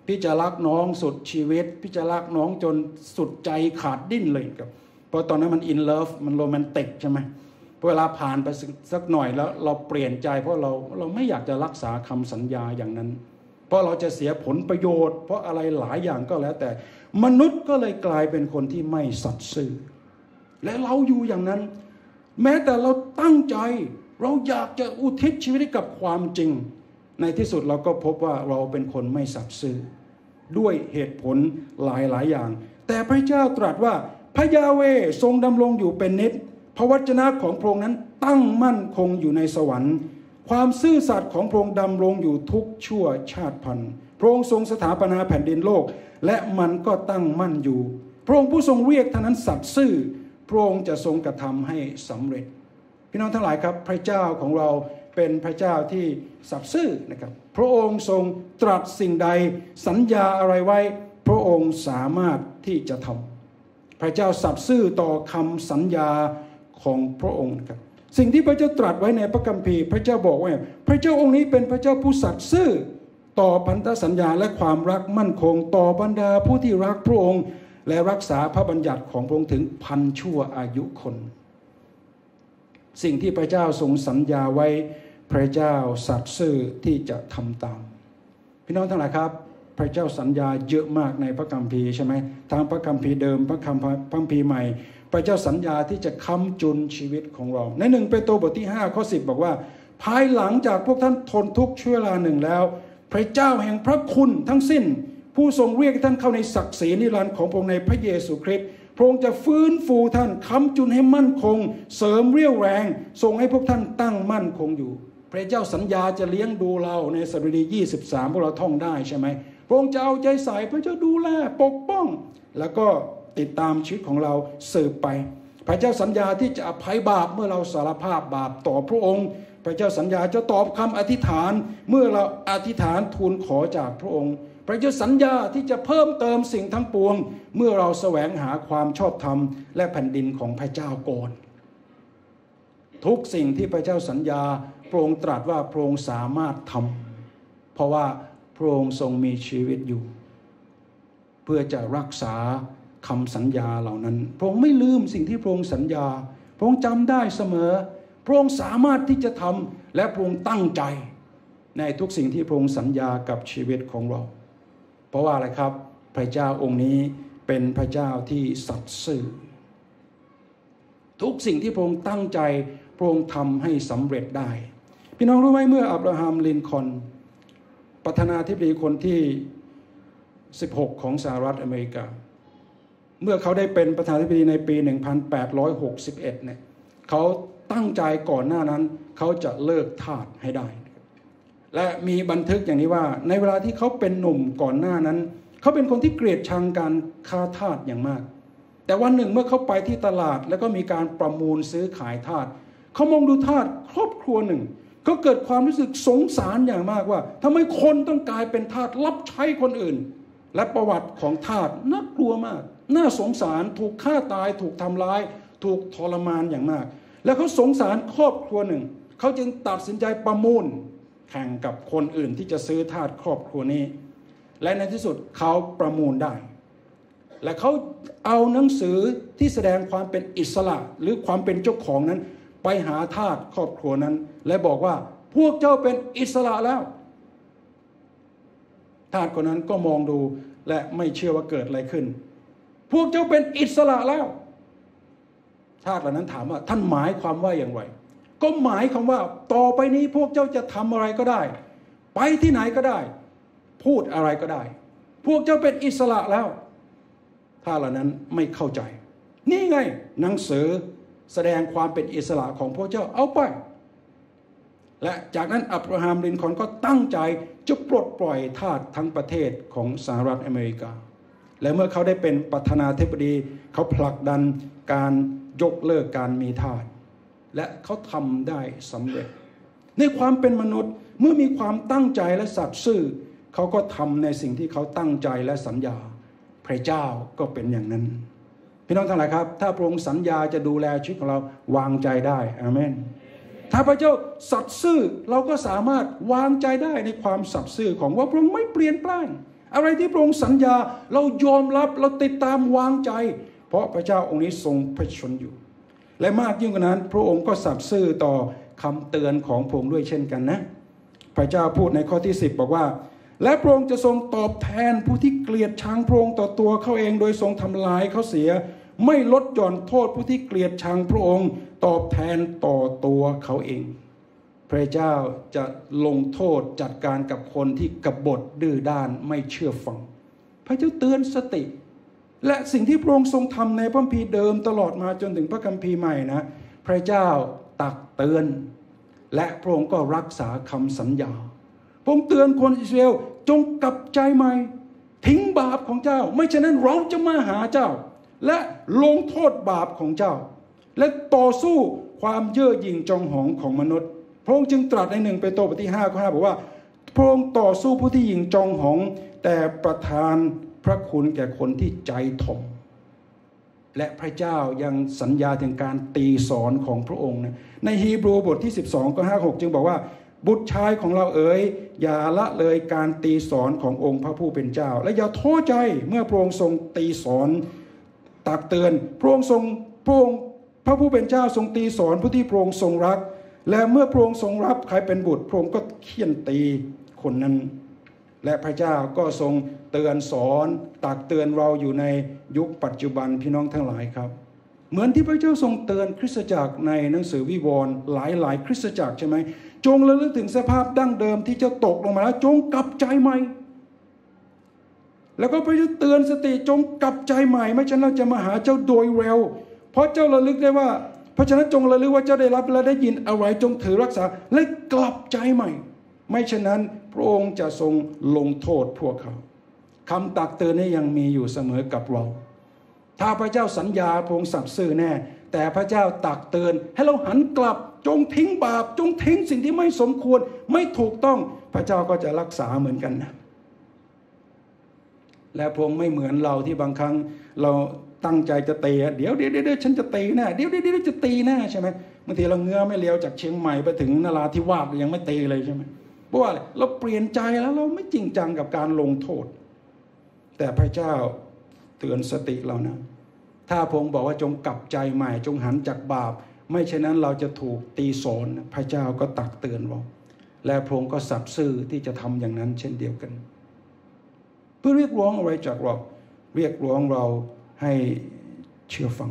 พี่จะรักน้องสุดชีวิตพี่จะรักน้องจนสุดใจขาดดิ้นเลยครับเพราะตอนนั้นมันอินเลิฟมันโรแมนติกใช่ไหมเวลาผ่านไปสักหน่อยแล้วเราเปลี่ยนใจเพราะเราไม่อยากจะรักษาคำสัญญาอย่างนั้นเพราะเราจะเสียผลประโยชน์เพราะอะไรหลายอย่างก็แล้วแต่มนุษย์ก็เลยกลายเป็นคนที่ไม่สัตย์ซื่อและเราอยู่อย่างนั้นแม้แต่เราตั้งใจเราอยากจะอุทิศชีวิตให้กับความจริงในที่สุดเราก็พบว่าเราเป็นคนไม่สัตย์ซื่อด้วยเหตุผลหลายอย่างแต่พระเจ้าตรัสว่าพระยาเวห์ทรงดำรงอยู่เป็นนิจพระวจนะของพระองค์นั้นตั้งมั่นคงอยู่ในสวรรค์ความซื่อสัตย์ของพระองค์ดำรงอยู่ทุกชั่วชาติพันธุ์พระองค์ทรงสถาปนาแผ่นดินโลกและมันก็ตั้งมั่นอยู่พระองค์ผู้ทรงเรียกท่านนั้นสัตย์ซื่อพระองค์จะทรงกระทำให้สำเร็จพี่น้องทั้งหลายครับพระเจ้าของเราเป็นพระเจ้าที่สัตย์ซื่อนะครับพระองค์ทรงตรัสสิ่งใดสัญญาอะไรไว้พระองค์สามารถที่จะทำพระเจ้าสัตย์ซื่อต่อคำสัญญาของพระองค์ครับสิ่งที่พระเจ้าตรัสไว้ในพระคัมภีร์พระเจ้าบอกว่าพระเจ้าองค์นี้เป็นพระเจ้าผู้สัตย์ซื่อต่อพันธสัญญาและความรักมั่นคงต่อบรรดาผู้ที่รักพระองค์และรักษาพระบัญญัติของพระองค์ถึงพันชั่วอายุคนสิ่งที่พระเจ้าทรงสัญญาไว้พระเจ้าสัตย์ซื่อที่จะทำตามพี่น้องทั้งหลายครับพระเจ้าสัญญาเยอะมากในพระคัมภีร์ใช่ไหมทางพระคัมภีร์เดิมพระคัมภีร์ใหม่พระเจ้าสัญญาที่จะค้ำจุนชีวิตของเราใน1 เปโตรบทที่5 ข้อ 10บอกว่าภายหลังจากพวกท่านทนทุกข์ชั่วเวลาหนึ่งแล้วพระเจ้าแห่งพระคุณทั้งสิ้นผู้ทรงเรียกท่านเข้าในศักดิ์ศรีนิรันดร์ของพระองค์ในพระเยซูคริสต์พระองค์จะฟื้นฟูท่านค้ำจุนให้มั่นคงเสริมเรี่ยวแรงทรงให้พวกท่านตั้งมั่นคงอยู่พระเจ้าสัญญาจะเลี้ยงดูเราในสดุดี23พวกเราท่องได้ใช่ไหมพระองค์จะเอาใจใส่พระเจ้าดูแลปกป้องแล้วก็ติดตามชีวิตของเราสืบไปพระเจ้าสัญญาที่จะอภัยบาปเมื่อเราสารภาพบาปต่อพระองค์พระเจ้าสัญญาจะตอบคำอธิษฐานเมื่อเราอธิษฐานทูลขอจากพระองค์พระเจ้าสัญญาที่จะเพิ่มเติมสิ่งทั้งปวงเมื่อเราแสวงหาความชอบธรรมและแผ่นดินของพระเจ้าก่อนทุกสิ่งที่พระเจ้าสัญญาพระองค์ตรัสว่าพระองค์สามารถทำเพราะว่าพระองค์ทรงมีชีวิตอยู่เพื่อจะรักษาคำสัญญาเหล่านั้นพระองค์ไม่ลืมสิ่งที่พระองค์สัญญาพระองค์จำได้เสมอพระองค์สามารถที่จะทำและพระองค์ตั้งใจในทุกสิ่งที่พระองค์สัญญากับชีวิตของเราเพราะว่าอะไรครับพระเจ้าองค์นี้เป็นพระเจ้าที่สัตย์ซื่อทุกสิ่งที่พระองค์ตั้งใจพระองค์ทำให้สำเร็จได้พี่น้องรู้ไหมเมื่ออับราฮัมลินคอล์นประธานาธิบดีคนที่16ของสหรัฐอเมริกาเมื่อเขาได้เป็นประธานาธิบดีในปี1861เนี่ยเขาตั้งใจก่อนหน้านั้นเขาจะเลิกทาสให้ได้และมีบันทึกอย่างนี้ว่าในเวลาที่เขาเป็นหนุ่มก่อนหน้านั้นเขาเป็นคนที่เกลียดชังการค้าทาสอย่างมากแต่วันหนึ่งเมื่อเขาไปที่ตลาดแล้วก็มีการประมูลซื้อขายทาสเขามองดูทาสครอบครัวหนึ่งเขาเกิดความรู้สึกสงสารอย่างมากว่าทำไมคนต้องกลายเป็นทาสรับใช้คนอื่นและประวัติของทาสน่ากลัวมากน่าสงสารถูกฆ่าตายถูกทำร้ายถูกทรมานอย่างมากแล้วเขาสงสารครอบครัวหนึ่งเขาจึงตัดสินใจประมูลแข่งกับคนอื่นที่จะซื้อทาสครอบครัวนี้และในที่สุดเขาประมูลได้และเขาเอาหนังสือที่แสดงความเป็นอิสระหรือความเป็นเจ้าของนั้นไปหาทาสครอบครัวนั้นและบอกว่าพวกเจ้าเป็นอิสระแล้วทาสคนนั้นก็มองดูและไม่เชื่อว่าเกิดอะไรขึ้นพวกเจ้าเป็นอิสระแล้วทาสเหล่านั้นถามว่าท่านหมายความว่าอย่างไรก็หมายความว่าต่อไปนี้พวกเจ้าจะทำอะไรก็ได้ไปที่ไหนก็ได้พูดอะไรก็ได้พวกเจ้าเป็นอิสระแล้วทาสเหล่านั้นไม่เข้าใจนี่ไงหนังสือแสดงความเป็นอิสระของพวกเจ้าเอาไปและจากนั้นอับราฮัมลินคอล์นก็ตั้งใจจะปลดปล่อยทาสทั้งประเทศของสหรัฐอเมริกาและเมื่อเขาได้เป็นประธานาธิบดีเขาผลักดันการยกเลิกการมีทาสและเขาทำได้สำเร็จในความเป็นมนุษย์เมื่อมีความตั้งใจและสัตย์ซื่อเขาก็ทำในสิ่งที่เขาตั้งใจและสัญญาพระเจ้าก็เป็นอย่างนั้นพี่น้องทั้งหลายครับถ้าพระองค์สัญญาจะดูแลชีวิตของเราวางใจได้อาเมนถ้าพระเจ้าสัตย์ซื่อเราก็สามารถวางใจได้ในความสัตย์ซื่อของว่าพระองค์ไม่เปลี่ยนแปลงอะไรที่พระองค์สัญญาเรายอมรับเราติดตามวางใจเพราะพระเจ้าองค์นี้ทรงพระชนอยู่และมากยิ่งกว่านั้นพระองค์ก็สัตย์ซื่อต่อคำเตือนของพระองค์ด้วยเช่นกันนะพระเจ้าพูดในข้อที่10บอกว่าและพระองค์จะทรงตอบแทนผู้ที่เกลียดชังพระองค์ต่อตัวเขาเองโดยทรงทำลายเขาเสียไม่ลดหย่อนโทษผู้ที่เกลียดชังพระองค์ตอบแทนต่อตัวเขาเองพระเจ้าจะลงโทษจัดการกับคนที่กบฏดื้อด้านไม่เชื่อฟังพระเจ้าเตือนสติและสิ่งที่พระองค์ทรงทำในพระคัมภีร์เดิมตลอดมาจนถึงพระคัมภีร์ใหม่นะพระเจ้าตักเตือนและพระองค์ก็รักษาคำสัญญาพระองค์เตือนคนอิสราเอลจงกลับใจใหม่ทิ้งบาปของเจ้าไม่ฉะนั้นเราจะมาหาเจ้าและลงโทษบาปของเจ้าและต่อสู้ความเย่อหยิ่งจองหองของมนุษย์พระองค์จึงตรัสใน1 เปโตรบทที่5 ข้อ 5บอกว่าพระองค์ต่อสู้ผู้ที่หยิ่งจองหองแต่ประทานพระคุณแก่คนที่ใจถ่อมและพระเจ้ายังสัญญาถึงการตีสอนของพระองค์นะในฮีบรูบทที่12 ข้อ 5-6จึงบอกว่าบุตรชายของเราเอ๋ยอย่าละเลยการตีสอนขององค์พระผู้เป็นเจ้าและอย่าท้อใจเมื่อพระองค์ทรงตีสอนตักเตือนพระองค์พระผู้เป็นเจ้าทรงตีสอนผู้ที่พระองค์ทรงรักและเมื่อพระองค์ทรงรับใครเป็นบุตรพระองค์ก็เฆี่ยนตีคนนั้นและพระเจ้าก็ทรงเตือนสอนตักเตือนเราอยู่ในยุคปัจจุบันพี่น้องทั้งหลายครับเหมือนที่พระเจ้าทรงเตือนคริสตจักรในหนังสือวิวรณ์หลายคริสตจักรใช่ไหมจงระลึกถึงสภาพดั้งเดิมที่จะตกลงมาแล้วจงกลับใจใหม่แล้วก็พระเจ้าเตือนสติจงกลับใจใหม่ไม่ฉะนั้นจะมาหาเจ้าโดยเร็วเพราะเจ้าระลึกได้ว่าเพราะฉะนั้นจงระลึกว่าเจ้าได้รับและได้ยินอะไรจงถือรักษาและกลับใจใหม่ไม่ฉะนั้นพระองค์จะทรงลงโทษพวกเขาคำตักเตือนนี้ยังมีอยู่เสมอกับเราถ้าพระเจ้าสัญญาพระองค์สัตย์ซื่อแน่แต่พระเจ้าตักเตือนให้เราหันกลับจงทิ้งบาปจงทิ้งสิ่งที่ไม่สมควรไม่ถูกต้องพระเจ้าก็จะรักษาเหมือนกันนะและพระองค์ไม่เหมือนเราที่บางครั้งเราตั้งใจจะตีเดี๋ยวฉันจะตีแน่เดี๋ยวจะตีแน่ใช่ไหมบางทีเราเงื้อไม่เลี้ยวจากเชียงใหม่ไปถึงนราธิวาสยังไม่ตีเลยใช่ไหมเพราะว่าเราเปลี่ยนใจแล้วเราไม่จริงจังกับการลงโทษแต่พระเจ้าเตือนสติเรานะถ้าพระองค์บอกว่าจงกลับใจใหม่จงหันจากบาปไม่เช่นนั้นเราจะถูกตีสอนพระเจ้าก็ตักเตือนเราและพระองค์ก็สัตย์ซื่อที่จะทำอย่างนั้นเช่นเดียวกันเพื่อเรียกร้องอะไรจากเราเรียกร้องเราให้เชื่อฟัง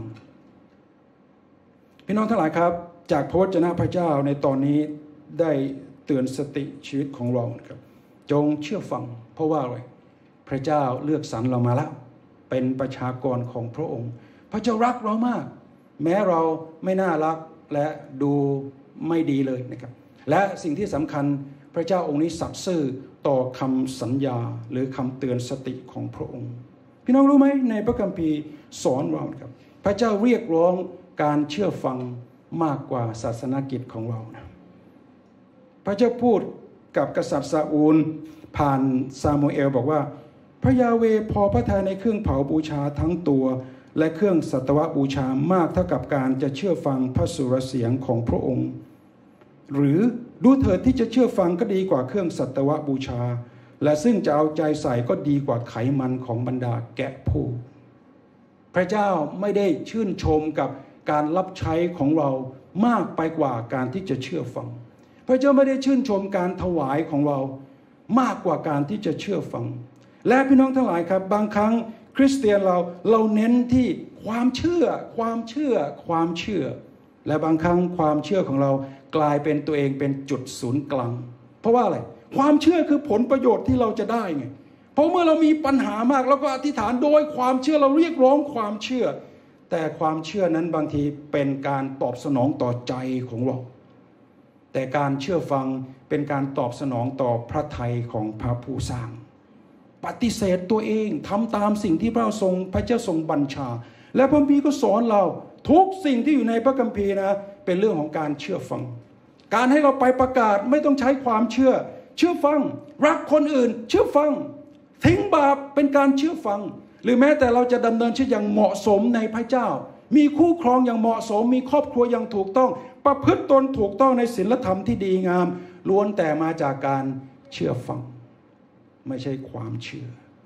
พี่น้องทั้งหลายครับจากพระวจนะพระเจ้าในตอนนี้ได้เตือนสติชีวิตของเราครับจงเชื่อฟังเพราะว่าอะไรพระเจ้าเลือกสรรเรามาแล้วเป็นประชากรของพระองค์พระเจ้ารักเรามากแม้เราไม่น่ารักและดูไม่ดีเลยนะครับและสิ่งที่สำคัญพระเจ้าองค์นี้สัตย์ซื่อต่อคำสัญญาหรือคำเตือนสติของพระองค์พี่น้องรู้ไหมในพระคัมภีร์สอนเราครับพระเจ้าเรียกร้องการเชื่อฟังมากกว่าศาสนกิจของเรานะพระเจ้าพูดกับกษัตริย์ซาอูลผ่านซามูเอลบอกว่าพระยาเวห์พอพระทัยในเครื่องเผาบูชาทั้งตัวและเครื่องสัตวบูชามากเท่ากับการจะเชื่อฟังพระสุรเสียงของพระองค์หรือดูเถิดที่จะเชื่อฟังก็ดีกว่าเครื่องสัตวบูชาและซึ่งจะเอาใจใส่ก็ดีกว่าไขมันของบรรดาแกะผู้พระเจ้าไม่ได้ชื่นชมกับการรับใช้ของเรามากไปกว่าการที่จะเชื่อฟังพระเจ้าไม่ได้ชื่นชมการถวายของเรามากกว่าการที่จะเชื่อฟังและพี่น้องทั้งหลายครับบางครั้งคริสเตียนเราเน้นที่ความเชื่อและบางครั้งความเชื่อของเรากลายเป็นตัวเองเป็นจุดศูนย์กลางเพราะว่าอะไรความเชื่อคือผลประโยชน์ที่เราจะได้ไงเพราะเมื่อเรามีปัญหามากเราก็อธิษฐานโดยความเชื่อเราเรียกร้องความเชื่อแต่ความเชื่อนั้นบางทีเป็นการตอบสนองต่อใจของเราแต่การเชื่อฟังเป็นการตอบสนองต่อพระทัยของพระผู้สร้างปฏิเสธตัวเองทำตามสิ่งที่พระเจ้าทรงบัญชาและพระคัมภีร์ก็สอนเราทุกสิ่งที่อยู่ในพระคัมภีร์นะเป็นเรื่องของการเชื่อฟังการให้เราไปประกาศไม่ต้องใช้ความเชื่อฟังรักคนอื่นเชื่อฟังทิ้งบาปเป็นการเชื่อฟังหรือแม้แต่เราจะดำเนินชีวิตอย่างเหมาะสมในพระเจ้ามีคู่ครองอย่างเหมาะสมมีครอบครัวอย่างถูกต้องประพฤติตนถูกต้องในศีลธรรมที่ดีงามล้วนแต่มาจากการเชื่อฟังไม่ใช่ความเชื่อ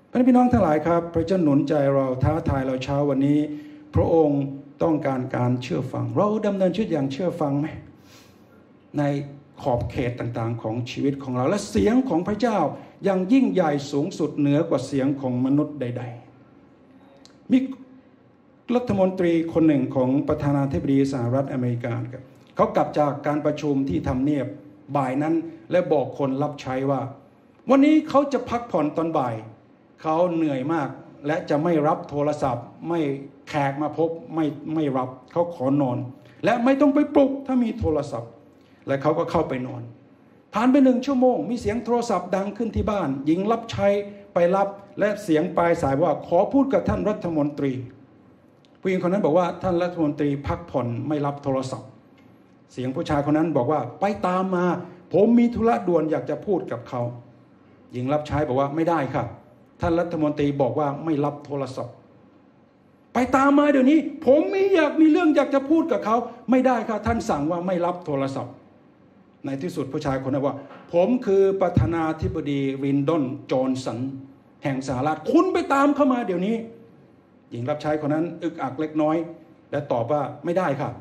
พี่น้องทั้งหลายครับพระเจ้าหนุนใจเราท้าทายเราเช้าวันนี้พระองค์ต้องการการเชื่อฟังเราดำเนินชีวิตอย่างเชื่อฟังไหมในขอบเขตต่างๆของชีวิตของเราและเสียงของพระเจ้ายังยิ่งใหญ่สูงสุดเหนือกว่าเสียงของมนุษย์ใดๆมีรัฐมนตรีคนหนึ่งของประธานาธิบดีสหรัฐอเมริกาครับเขากลับจากการประชุมที่ทำเนียบบ่ายนั้นและบอกคนรับใช้ว่าวันนี้เขาจะพักผ่อนตอนบ่ายเขาเหนื่อยมากและจะไม่รับโทรศัพท์ไม่แขกมาพบไม่รับเขาขอนอนและไม่ต้องไปปลุกถ้ามีโทรศัพท์และเขาก็เข้าไปนอนผ่านไป1 ชั่วโมงมีเสียงโทรศัพท์ดังขึ้นที่บ้านหญิงรับใช้ไปรับและเสียงปลายสายว่าขอพูดกับท่านรัฐมนตรีผู้หญิงคนนั้นบอกว่าท่านรัฐมนตรีพักผ่อนไม่รับโทรศัพท์เสียงผู้ชายคนนั้นบอกว่าไปตามมาผมมีธุระด่วนอยากจะพูดกับเขาหญิงรับใช้บอกว่าไม่ได้ค่ะท่านรัฐมนตรีบอกว่าไม่รับโทรศัพท์ไปตามมาเดี๋ยวนี้ผมมีเรื่องอยากจะพูดกับเขาไม่ได้ค่ะท่านสั่งว่าไม่รับโทรศัพท์ในที่สุดผู้ชายคนนั้นว่าผมคือประธานาธิบดีรินดอนจอห์นสันแห่งสหรัฐคุณไปตามเข้ามาเดี๋ยวนี้หญิงรับใช้คนนั้นอึกอักเล็กน้อยและตอบว่าไม่ได้ค่ะ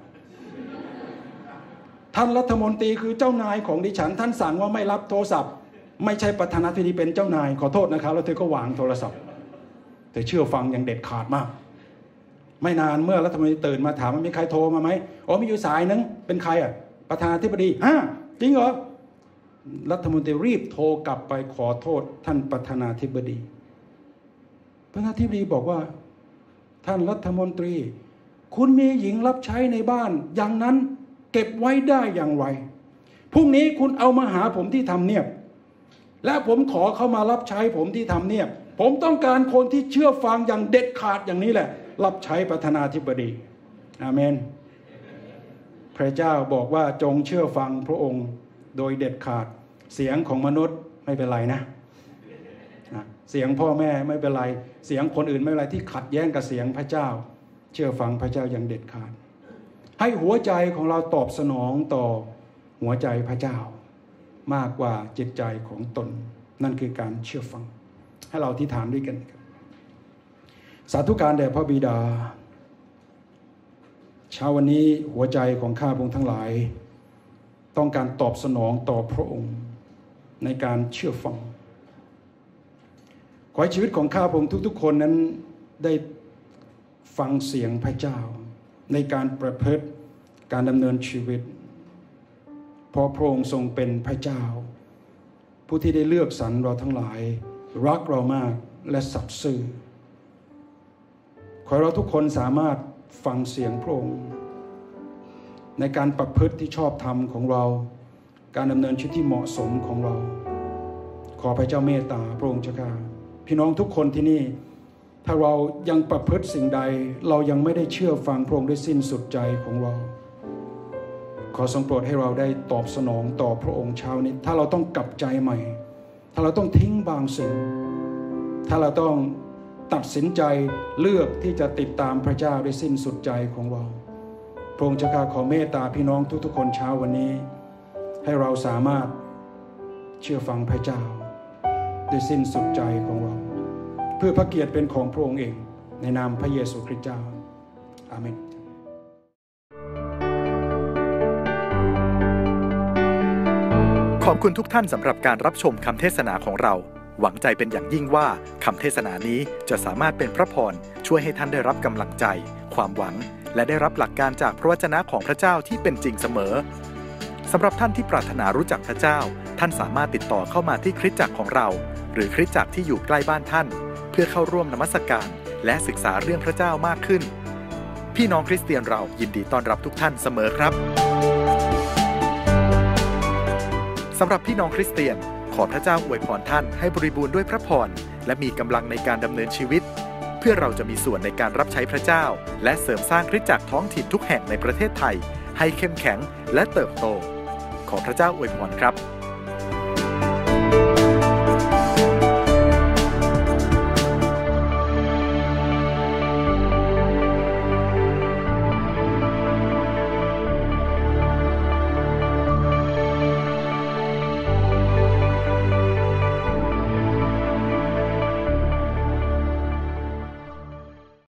ท่านรัฐมนตรีคือเจ้านายของดิฉันท่านสั่งว่าไม่รับโทรศัพท์ไม่ใช่ประธานาธิบดีเป็นเจ้านายขอโทษนะครับแล้วเธอก็วางโทรศัพท์แต่เชื่อฟังอย่างเด็ดขาดมากไม่นานเมื่อรัฐมนตรีตื่นมาถามว่ามีใครโทรมาไหมอ๋อมีอยู่สายนึงเป็นใครอ่ะประธานาธิบดีจริงเหรอรัฐมนตรีรีบโทรกลับไปขอโทษท่านประธานาธิบดีประธานาธิบดีบอกว่าท่านรัฐมนตรีคุณมีหญิงรับใช้ในบ้านอย่างนั้นเก็บไว้ได้อย่างไรพรุ่งนี้คุณเอามาหาผมที่ทำเนียบและผมขอเขามารับใช้ผมที่ทำเนียบผมต้องการคนที่เชื่อฟังอย่างเด็ดขาดอย่างนี้แหละรับใช้ประธานาธิบดีอาเมนพระเจ้าบอกว่าจงเชื่อฟังพระองค์โดยเด็ดขาดเสียงของมนุษย์ไม่เป็นไรนะเสียงพ่อแม่ไม่เป็นไรเสียงคนอื่นไม่เป็นไรที่ขัดแย้งกับเสียงพระเจ้าเชื่อฟังพระเจ้าอย่างเด็ดขาดให้หัวใจของเราตอบสนองต่อหัวใจพระเจ้ามากกว่าจิตใจของตนนั่นคือการเชื่อฟังให้เราอธิษฐานด้วยกันครับสาธุการแด่พระบิดาเช้าวันนี้หัวใจของข้าพระองค์ทั้งหลายต้องการตอบสนองต่อพระองค์ในการเชื่อฟังขอให้ชีวิตของข้าพระองค์ทุกๆคนนั้นได้ฟังเสียงพระเจ้าในการประพฤติการดำเนินชีวิตเพราะพระองค์ทรงเป็นพระเจ้าผู้ที่ได้เลือกสรรเราทั้งหลายรักเรามากและสัตย์ซื่อขอให้เราทุกคนสามารถฟังเสียงพระองค์ในการประพฤติที่ชอบธรรมของเราการดำเนินชีวิตที่เหมาะสมของเราขอพระเจ้าเมตตาพระองค์เจ้าข้าพี่น้องทุกคนที่นี่ถ้าเรายังประพฤติสิ่งใดเรายังไม่ได้เชื่อฟังพระองค์ด้วยสิ้นสุดใจของเราขอทรงโปรดให้เราได้ตอบสนองต่อพระองค์เช้านี้ถ้าเราต้องกลับใจใหม่ถ้าเราต้องทิ้งบางสิ่งถ้าเราต้องตัดสินใจเลือกที่จะติดตามพระเจ้าด้วยสิ้นสุดใจของเราพระองค์เจ้าข้าขอเมตตาพี่น้องทุกๆคนเช้าวันนี้ให้เราสามารถเชื่อฟังพระเจ้าด้วยสิ้นสุดใจของเราเพื่อพระเกียรติเป็นของพระองค์เองในนามพระเยซูคริสต์เจ้าอาเมนขอบคุณทุกท่านสำหรับการรับชมคำเทศนาของเราหวังใจเป็นอย่างยิ่งว่าคำเทศนานี้จะสามารถเป็นพระพรช่วยให้ท่านได้รับกำลังใจความหวังและได้รับหลักการจากพระวจนะของพระเจ้าที่เป็นจริงเสมอสำหรับท่านที่ปรารถนารู้จักพระเจ้าท่านสามารถติดต่อเข้ามาที่คริสตจักรของเราหรือคริสตจักรที่อยู่ใกล้บ้านท่านเพื่อเข้าร่วมนมัสการและศึกษาเรื่องพระเจ้ามากขึ้นพี่น้องคริสเตียนเรายินดีต้อนรับทุกท่านเสมอครับสำหรับพี่น้องคริสเตียนขอพระเจ้าอวยพรท่านให้บริบูรณ์ด้วยพระพรและมีกำลังในการดำเนินชีวิตเพื่อเราจะมีส่วนในการรับใช้พระเจ้าและเสริมสร้างคริสตจักรท้องถิ่นทุกแห่งในประเทศไทยให้เข้มแข็งและเติบโตขอพระเจ้าอวยพรครับ